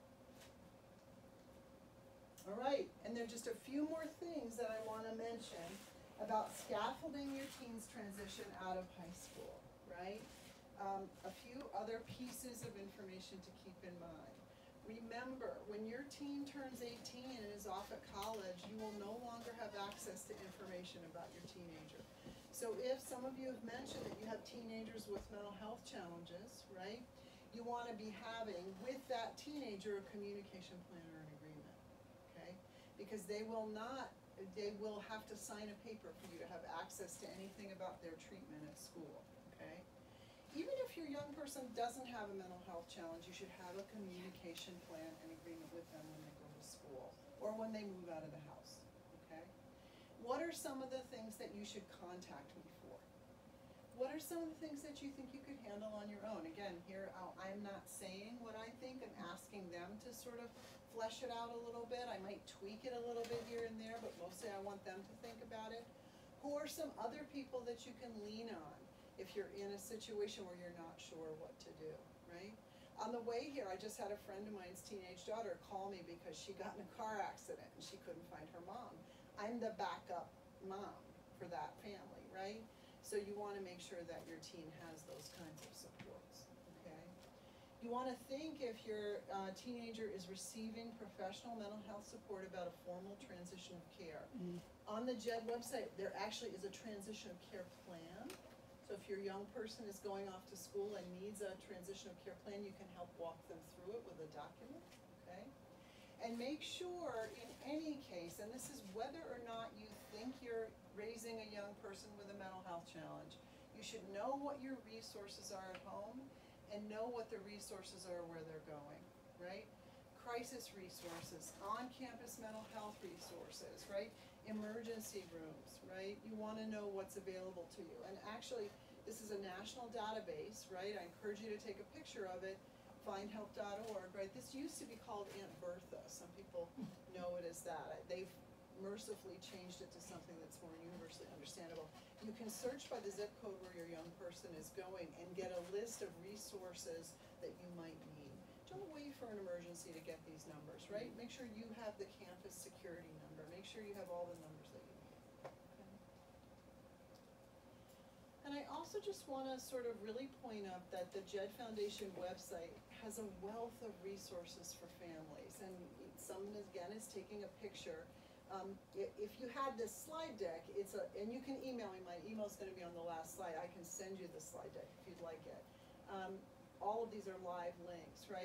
All right, and there are just a few more things that I want to mention about scaffolding your teen's transition out of high school, right? A few other pieces of information to keep in mind. Remember, when your teen turns 18 and is off at college, you will no longer have access to information about your teenager. So if some of you have mentioned that you have teenagers with mental health challenges, right, you want to be having, with that teenager, a communication plan or an agreement, okay? Because they will have to sign a paper for you to have access to anything about their treatment at school, okay? Even if your young person doesn't have a mental health challenge, you should have a communication plan and agreement with them when they go to school or when they move out of the house, okay? What are some of the things that you should contact me for? What are some of the things that you think you could handle on your own? Again, here, I'm not saying what I think, I'm asking them to sort of flesh it out a little bit. I might tweak it a little bit here and there, but mostly I want them to think about it. Who are some other people that you can lean on if you're in a situation where you're not sure what to do, right? On the way here, I just had a friend of mine's teenage daughter call me because she got in a car accident and she couldn't find her mom. I'm the backup mom for that family, right? So you want to make sure that your teen has those kinds of supports, okay? You want to think if your teenager is receiving professional mental health support about a formal transition of care. On the JED website, there actually is a transition of care plan. So if your young person is going off to school and needs a transition of care plan, you can help walk them through it with a document, okay? And make sure in any case, and this is whether or not you think you're raising a young person with a mental health challenge, you should know what your resources are at home and know what the resources are where they're going, right? Crisis resources, on-campus mental health resources, right? Emergency rooms, right? You want to know what's available to you. And actually, this is a national database, right? I encourage you to take a picture of it, findhelp.org, right? This used to be called Aunt Bertha. Some people know it as that. They've mercifully changed it to something that's more universally understandable. You can search by the zip code where your young person is going and get a list of resources that you might need. Don't wait for an emergency to get these numbers, right? Make sure you have the campus security number. Make sure you have all the numbers that you need. Okay? And I also just want to sort of really point out that the JED Foundation website has a wealth of resources for families. And someone, again, is taking a picture. If you had this slide deck, and you can email me. My email is going to be on the last slide. I can send you the slide deck if you'd like it. All of these are live links, right?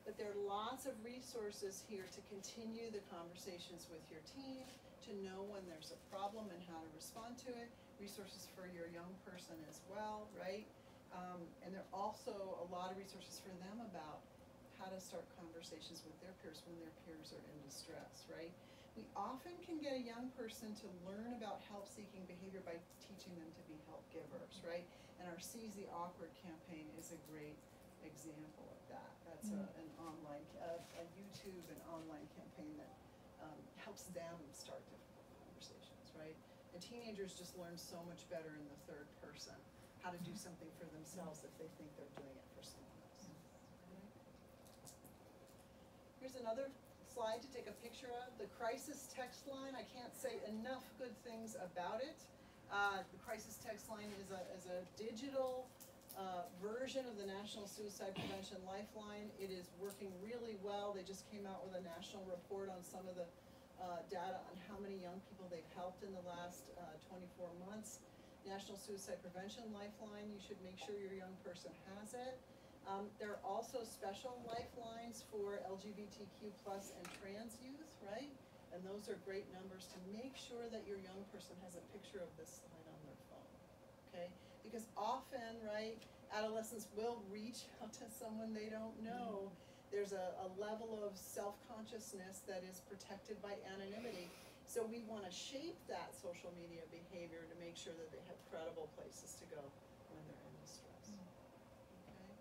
But there are lots of resources here to continue the conversations with your teen, to know when there's a problem and how to respond to it, resources for your young person as well, right? And there are also a lot of resources for them about how to start conversations with their peers when their peers are in distress, right? We often can get a young person to learn about help-seeking behavior by teaching them to be help givers, right? And our Seize the Awkward campaign is a great example of that. That's an online, a YouTube and online campaign that helps them start difficult conversations, right? And teenagers just learn so much better in the third person, how to do something for themselves if they think they're doing it for someone else. Right? Here's another slide to take a picture of, the crisis text line. I can't say enough good things about it. The crisis text line is a digital version of the National Suicide Prevention Lifeline. It is working really well. They just came out with a national report on some of the data on how many young people they've helped in the last 24 months. National Suicide Prevention Lifeline, you should make sure your young person has it. There are also special lifelines for LGBTQ+ and trans youth, right? And those are great numbers to make sure that your young person has a picture of this slide on their phone, okay? Because often, right, adolescents will reach out to someone they don't know. There's a level of self-consciousness that is protected by anonymity. So we want to shape that social media behavior to make sure that they have credible places to go when they're in distress. Okay?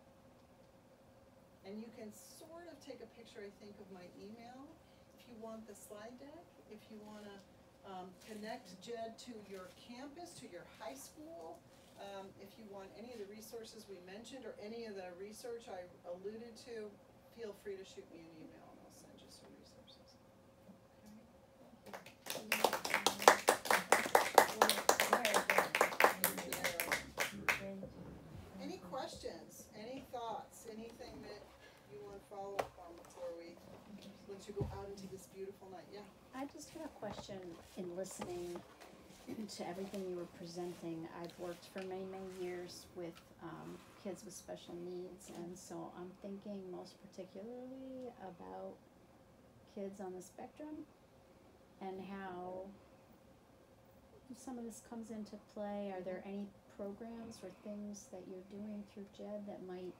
And you can sort of take a picture, I think, of my email. If you want the slide deck, if you want to connect JED to your campus, to your high school, if you want any of the resources we mentioned or any of the research I alluded to, feel free to shoot me an email and I'll send you some resources. Okay? Any questions? Any thoughts? Anything that you want to follow up on before we let you go out into this beautiful night? Yeah. I just had a question in listening to everything you were presenting. I've worked for many, many years with kids with special needs, and so I'm thinking most particularly about kids on the spectrum and how some of this comes into play. Are there any programs or things that you're doing through JED that might,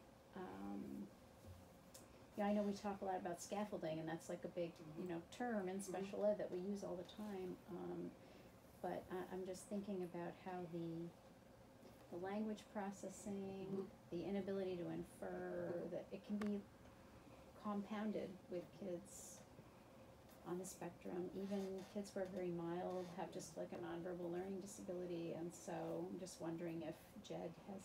I know we talk a lot about scaffolding, and that's like a big, term in special ed that we use all the time. But I'm just thinking about how the language processing, the inability to infer, that it can be compounded with kids on the spectrum. Even kids who are very mild have just like a nonverbal learning disability, and so I'm just wondering if JED has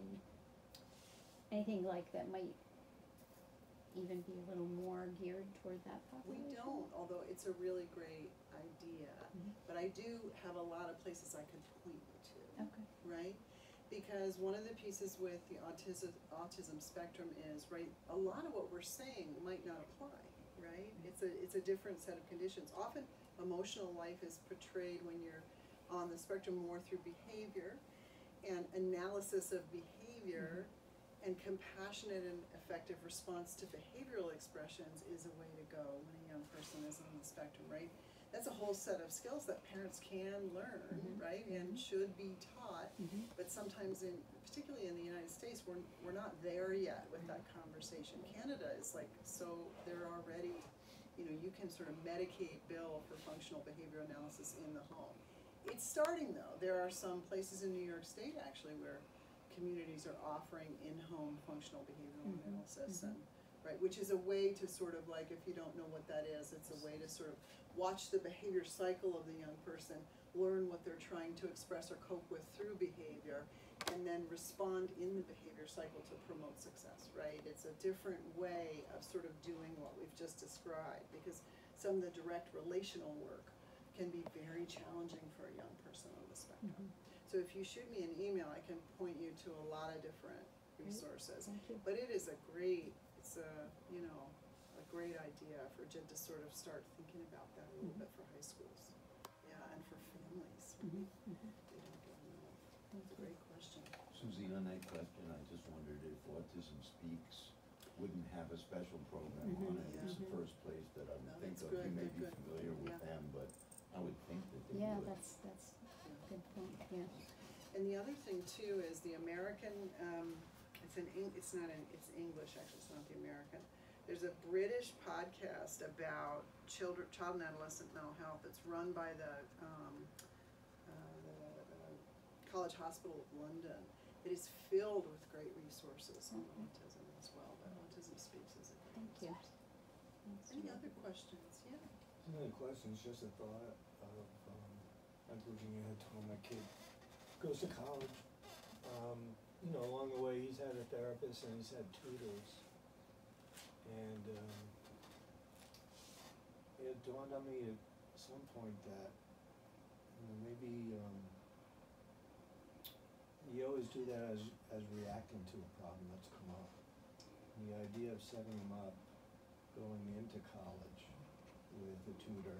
anything like that might even be a little more geared toward that population? We don't, although it's a really great idea. But I do have a lot of places I could point you to. Okay. Right? Because one of the pieces with the autism spectrum is, right, a lot of what we're saying might not apply, right? It's a different set of conditions. Often emotional life is portrayed when you're on the spectrum more through behavior and analysis of behavior. And compassionate and effective response to behavioral expressions is a way to go when a young person is on the spectrum, right? That's a whole set of skills that parents can learn, right, and should be taught. But sometimes, particularly in the United States, we're not there yet with that conversation. Canada is like, so they're already, you can sort of Medicaid bill for functional behavior analysis in the home. It's starting though. There are some places in New York State actually where communities are offering in-home functional behavioral analysis, and right, which is a way to sort of like, if you don't know what that is, it's a way to sort of watch the behavior cycle of the young person, learn what they're trying to express or cope with through behavior, and then respond in the behavior cycle to promote success, right? It's a different way of sort of doing what we've just described, because some of the direct relational work can be very challenging for a young person on the spectrum. So if you shoot me an email, I can point you to a lot of different resources. But it is a great, a great idea for JED to sort of start thinking about that a little bit for high schools. Yeah, and for families. They don't get enough. It's a great question. Susie, on that question, I just wondered if autism speaks wouldn't have a special program on it. It's the first place that I No, would think that's of. good, You may good, be good. familiar with Yeah. them, but I would think that they would. Yeah, that's a good point, yeah. And the other thing too is the American, it's English, actually, it's not the American. There's a British podcast about child and adolescent mental health. It's run by the College Hospital of London. It is filled with great resources on autism as well, but Autism Speaks is a great Thank you. resource. That's Any really other good. questions? Yeah. Another question is just a thought of, like looking ahead to when my kid goes to college. You know, along the way, he's had a therapist and he's had tutors. And, it dawned on me at some point that, you know, maybe, you always do that as reacting to a problem that's come up. And the idea of setting him up going into college with a tutor,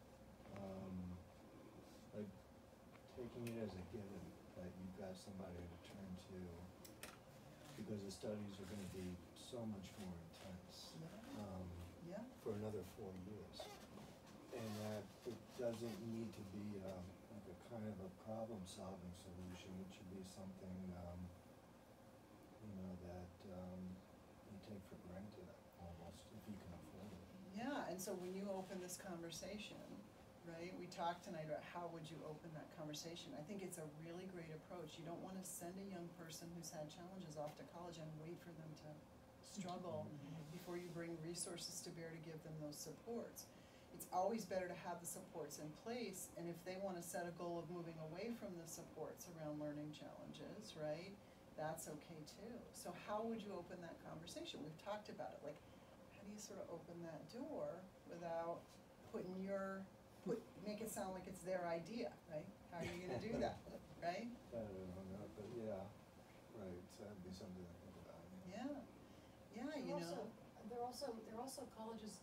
like taking it as a given that you've got somebody to turn to, because the studies are gonna be so much more intense, Yeah. for another 4 years. And that it doesn't need to be, like a kind of a problem-solving solution. It should be something, you know, that, you take for granted almost, if you can afford it. Yeah, and so when you open this conversation, right, we talked tonight about how would you open that conversation. I think it's a really great approach. You don't wanna send a young person who's had challenges off to college and wait for them to struggle before you bring resources to bear to give them those supports. It's always better to have the supports in place, and if they wanna set a goal of moving away from the supports around learning challenges, right, that's okay too. So how would you open that conversation? We've talked about it, like, how do you sort of open that door without make it sound like it's their idea, right? How are you gonna do that, right? I don't know, but yeah, right, so that'd be something to think about. Yeah, you know. There are also colleges,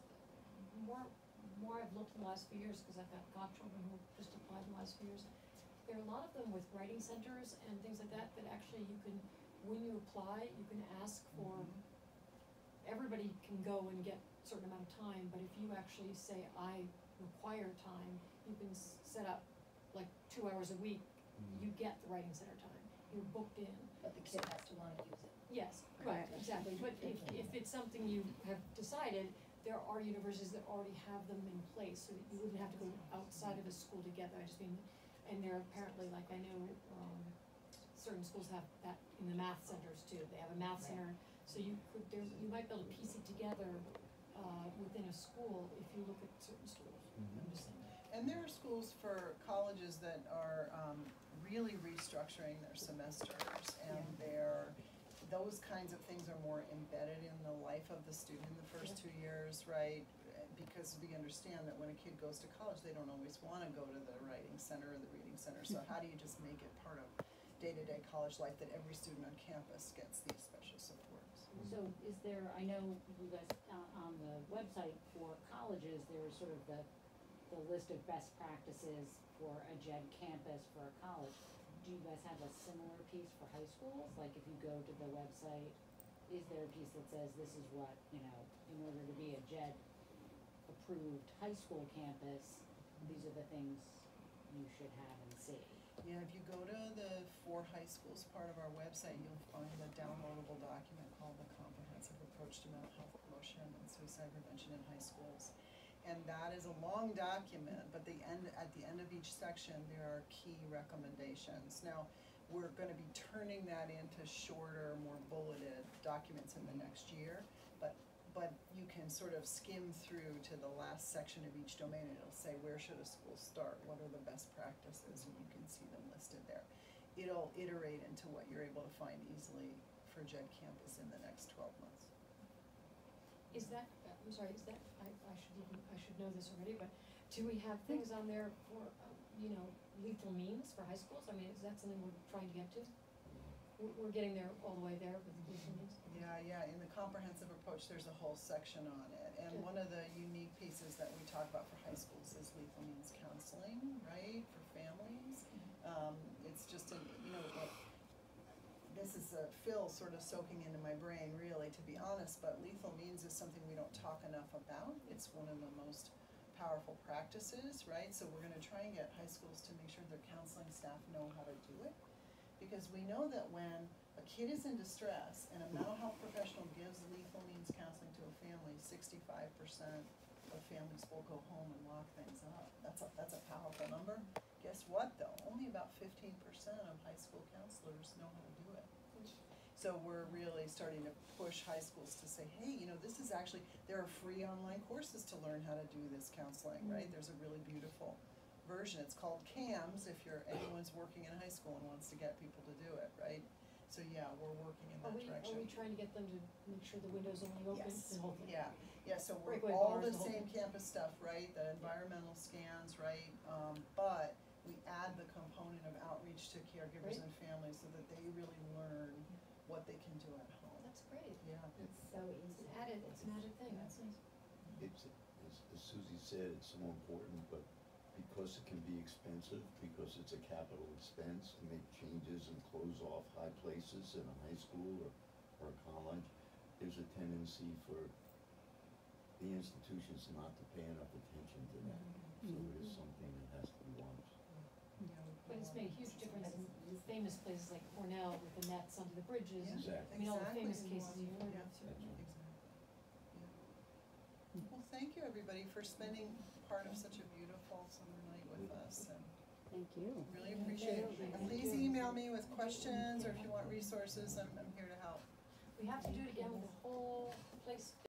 more I've looked in the last few years, because I've got godchildren who just applied in the last few years. There are a lot of them with writing centers and things like that, that actually you can, when you apply, you can ask for, everybody can go and get a certain amount of time, but if you actually say, I require time, you can set up like 2 hours a week, you get the writing center time, you're booked in. But the kid has to wanna use it. Yes, right, exactly, but if it's something you have decided, there are universities that already have them in place, so that you wouldn't have to go outside of a school to get that, I just mean, and they're apparently, like, I know, certain schools have that in the math centers too, they have a math center, so you might be able to piece it together, within a school if you look at certain schools, I'm just saying. And there are schools for colleges that are really restructuring their semesters, and those kinds of things are more embedded in the life of the student in the first 2 years, right? Because we understand that when a kid goes to college, they don't always wanna go to the writing center or the reading center, so how do you just make it part of day-to-day college life that every student on campus gets these special supports? So is there, I know you guys, on the website for colleges, there's sort of the list of best practices for a JED campus for a college. Do you guys have a similar piece for high schools? Like if you go to the website, is there a piece that says this is what, you know, in order to be a JED approved high school campus, these are the things you should have and see? Yeah, if you go to the For High Schools part of our website, you'll find a downloadable document called the Comprehensive Approach to Mental Health Promotion and Suicide Prevention in High Schools. And that is a long document, but at the end of each section, there are key recommendations. Now, we're gonna be turning that into shorter, more bulleted documents in the next year, but you can sort of skim through to the last section of each domain, and it'll say, where should a school start? What are the best practices? And you can see them listed there. It'll iterate into what you're able to find easily for JED Campus in the next 12 months. Is that, I'm sorry, is that, I should know this already, but do we have things on there for, lethal means for high schools? I mean, is that something we're trying to get to? We're getting there, all the way there with lethal means? Yeah, in the comprehensive approach, there's a whole section on it, and Good. one of the unique pieces that we talk about for high schools is lethal means counseling, right, for families. It's just like, this is Phil sort of soaking into my brain, really, to be honest, but lethal means is something we don't talk enough about. It's one of the most powerful practices, right? So we're gonna try and get high schools to make sure their counseling staff know how to do it. Because we know that when a kid is in distress and a mental health professional gives lethal means counseling to a family, 65% of families will go home and lock things up. That's a powerful number. Guess what though? Only about 15% of high school counselors know how to do it. So we're really starting to push high schools to say, hey, you know, this is actually, there are free online courses to learn how to do this counseling, right? There's a really beautiful version. It's called CAMS if anyone's working in high school and wants to get people to do it, right? So yeah, we're working in that direction. Are we trying to get them to make sure the window's only open Yes. the whole thing? Yeah, so we're Breakaway all bars, the the whole same thing. campus stuff, right, the environmental scans, right, but we add the component of outreach to caregivers Great. and families so that they really learn what they can do at home. That's great. Yeah. It's so easy. It's an added thing, that's nice. It's, as Susie said, it's so important, but because it can be expensive, because it's a capital expense to make changes and close off high places in a high school or a college, there's a tendency for the institutions not to pay enough attention to that. So it is something that has to be watched. But it's made a huge difference in famous places like Cornell with the nets under the bridges. Yeah. Exactly. I mean, all the Exactly. famous cases you've heard Yeah. of. That's right. Yeah. Well, thank you, everybody, for spending part of such a beautiful summer night with us, and Thank you. really appreciate it. And please email me with questions, or if you want resources, I'm here to help. We have to do it again with the whole place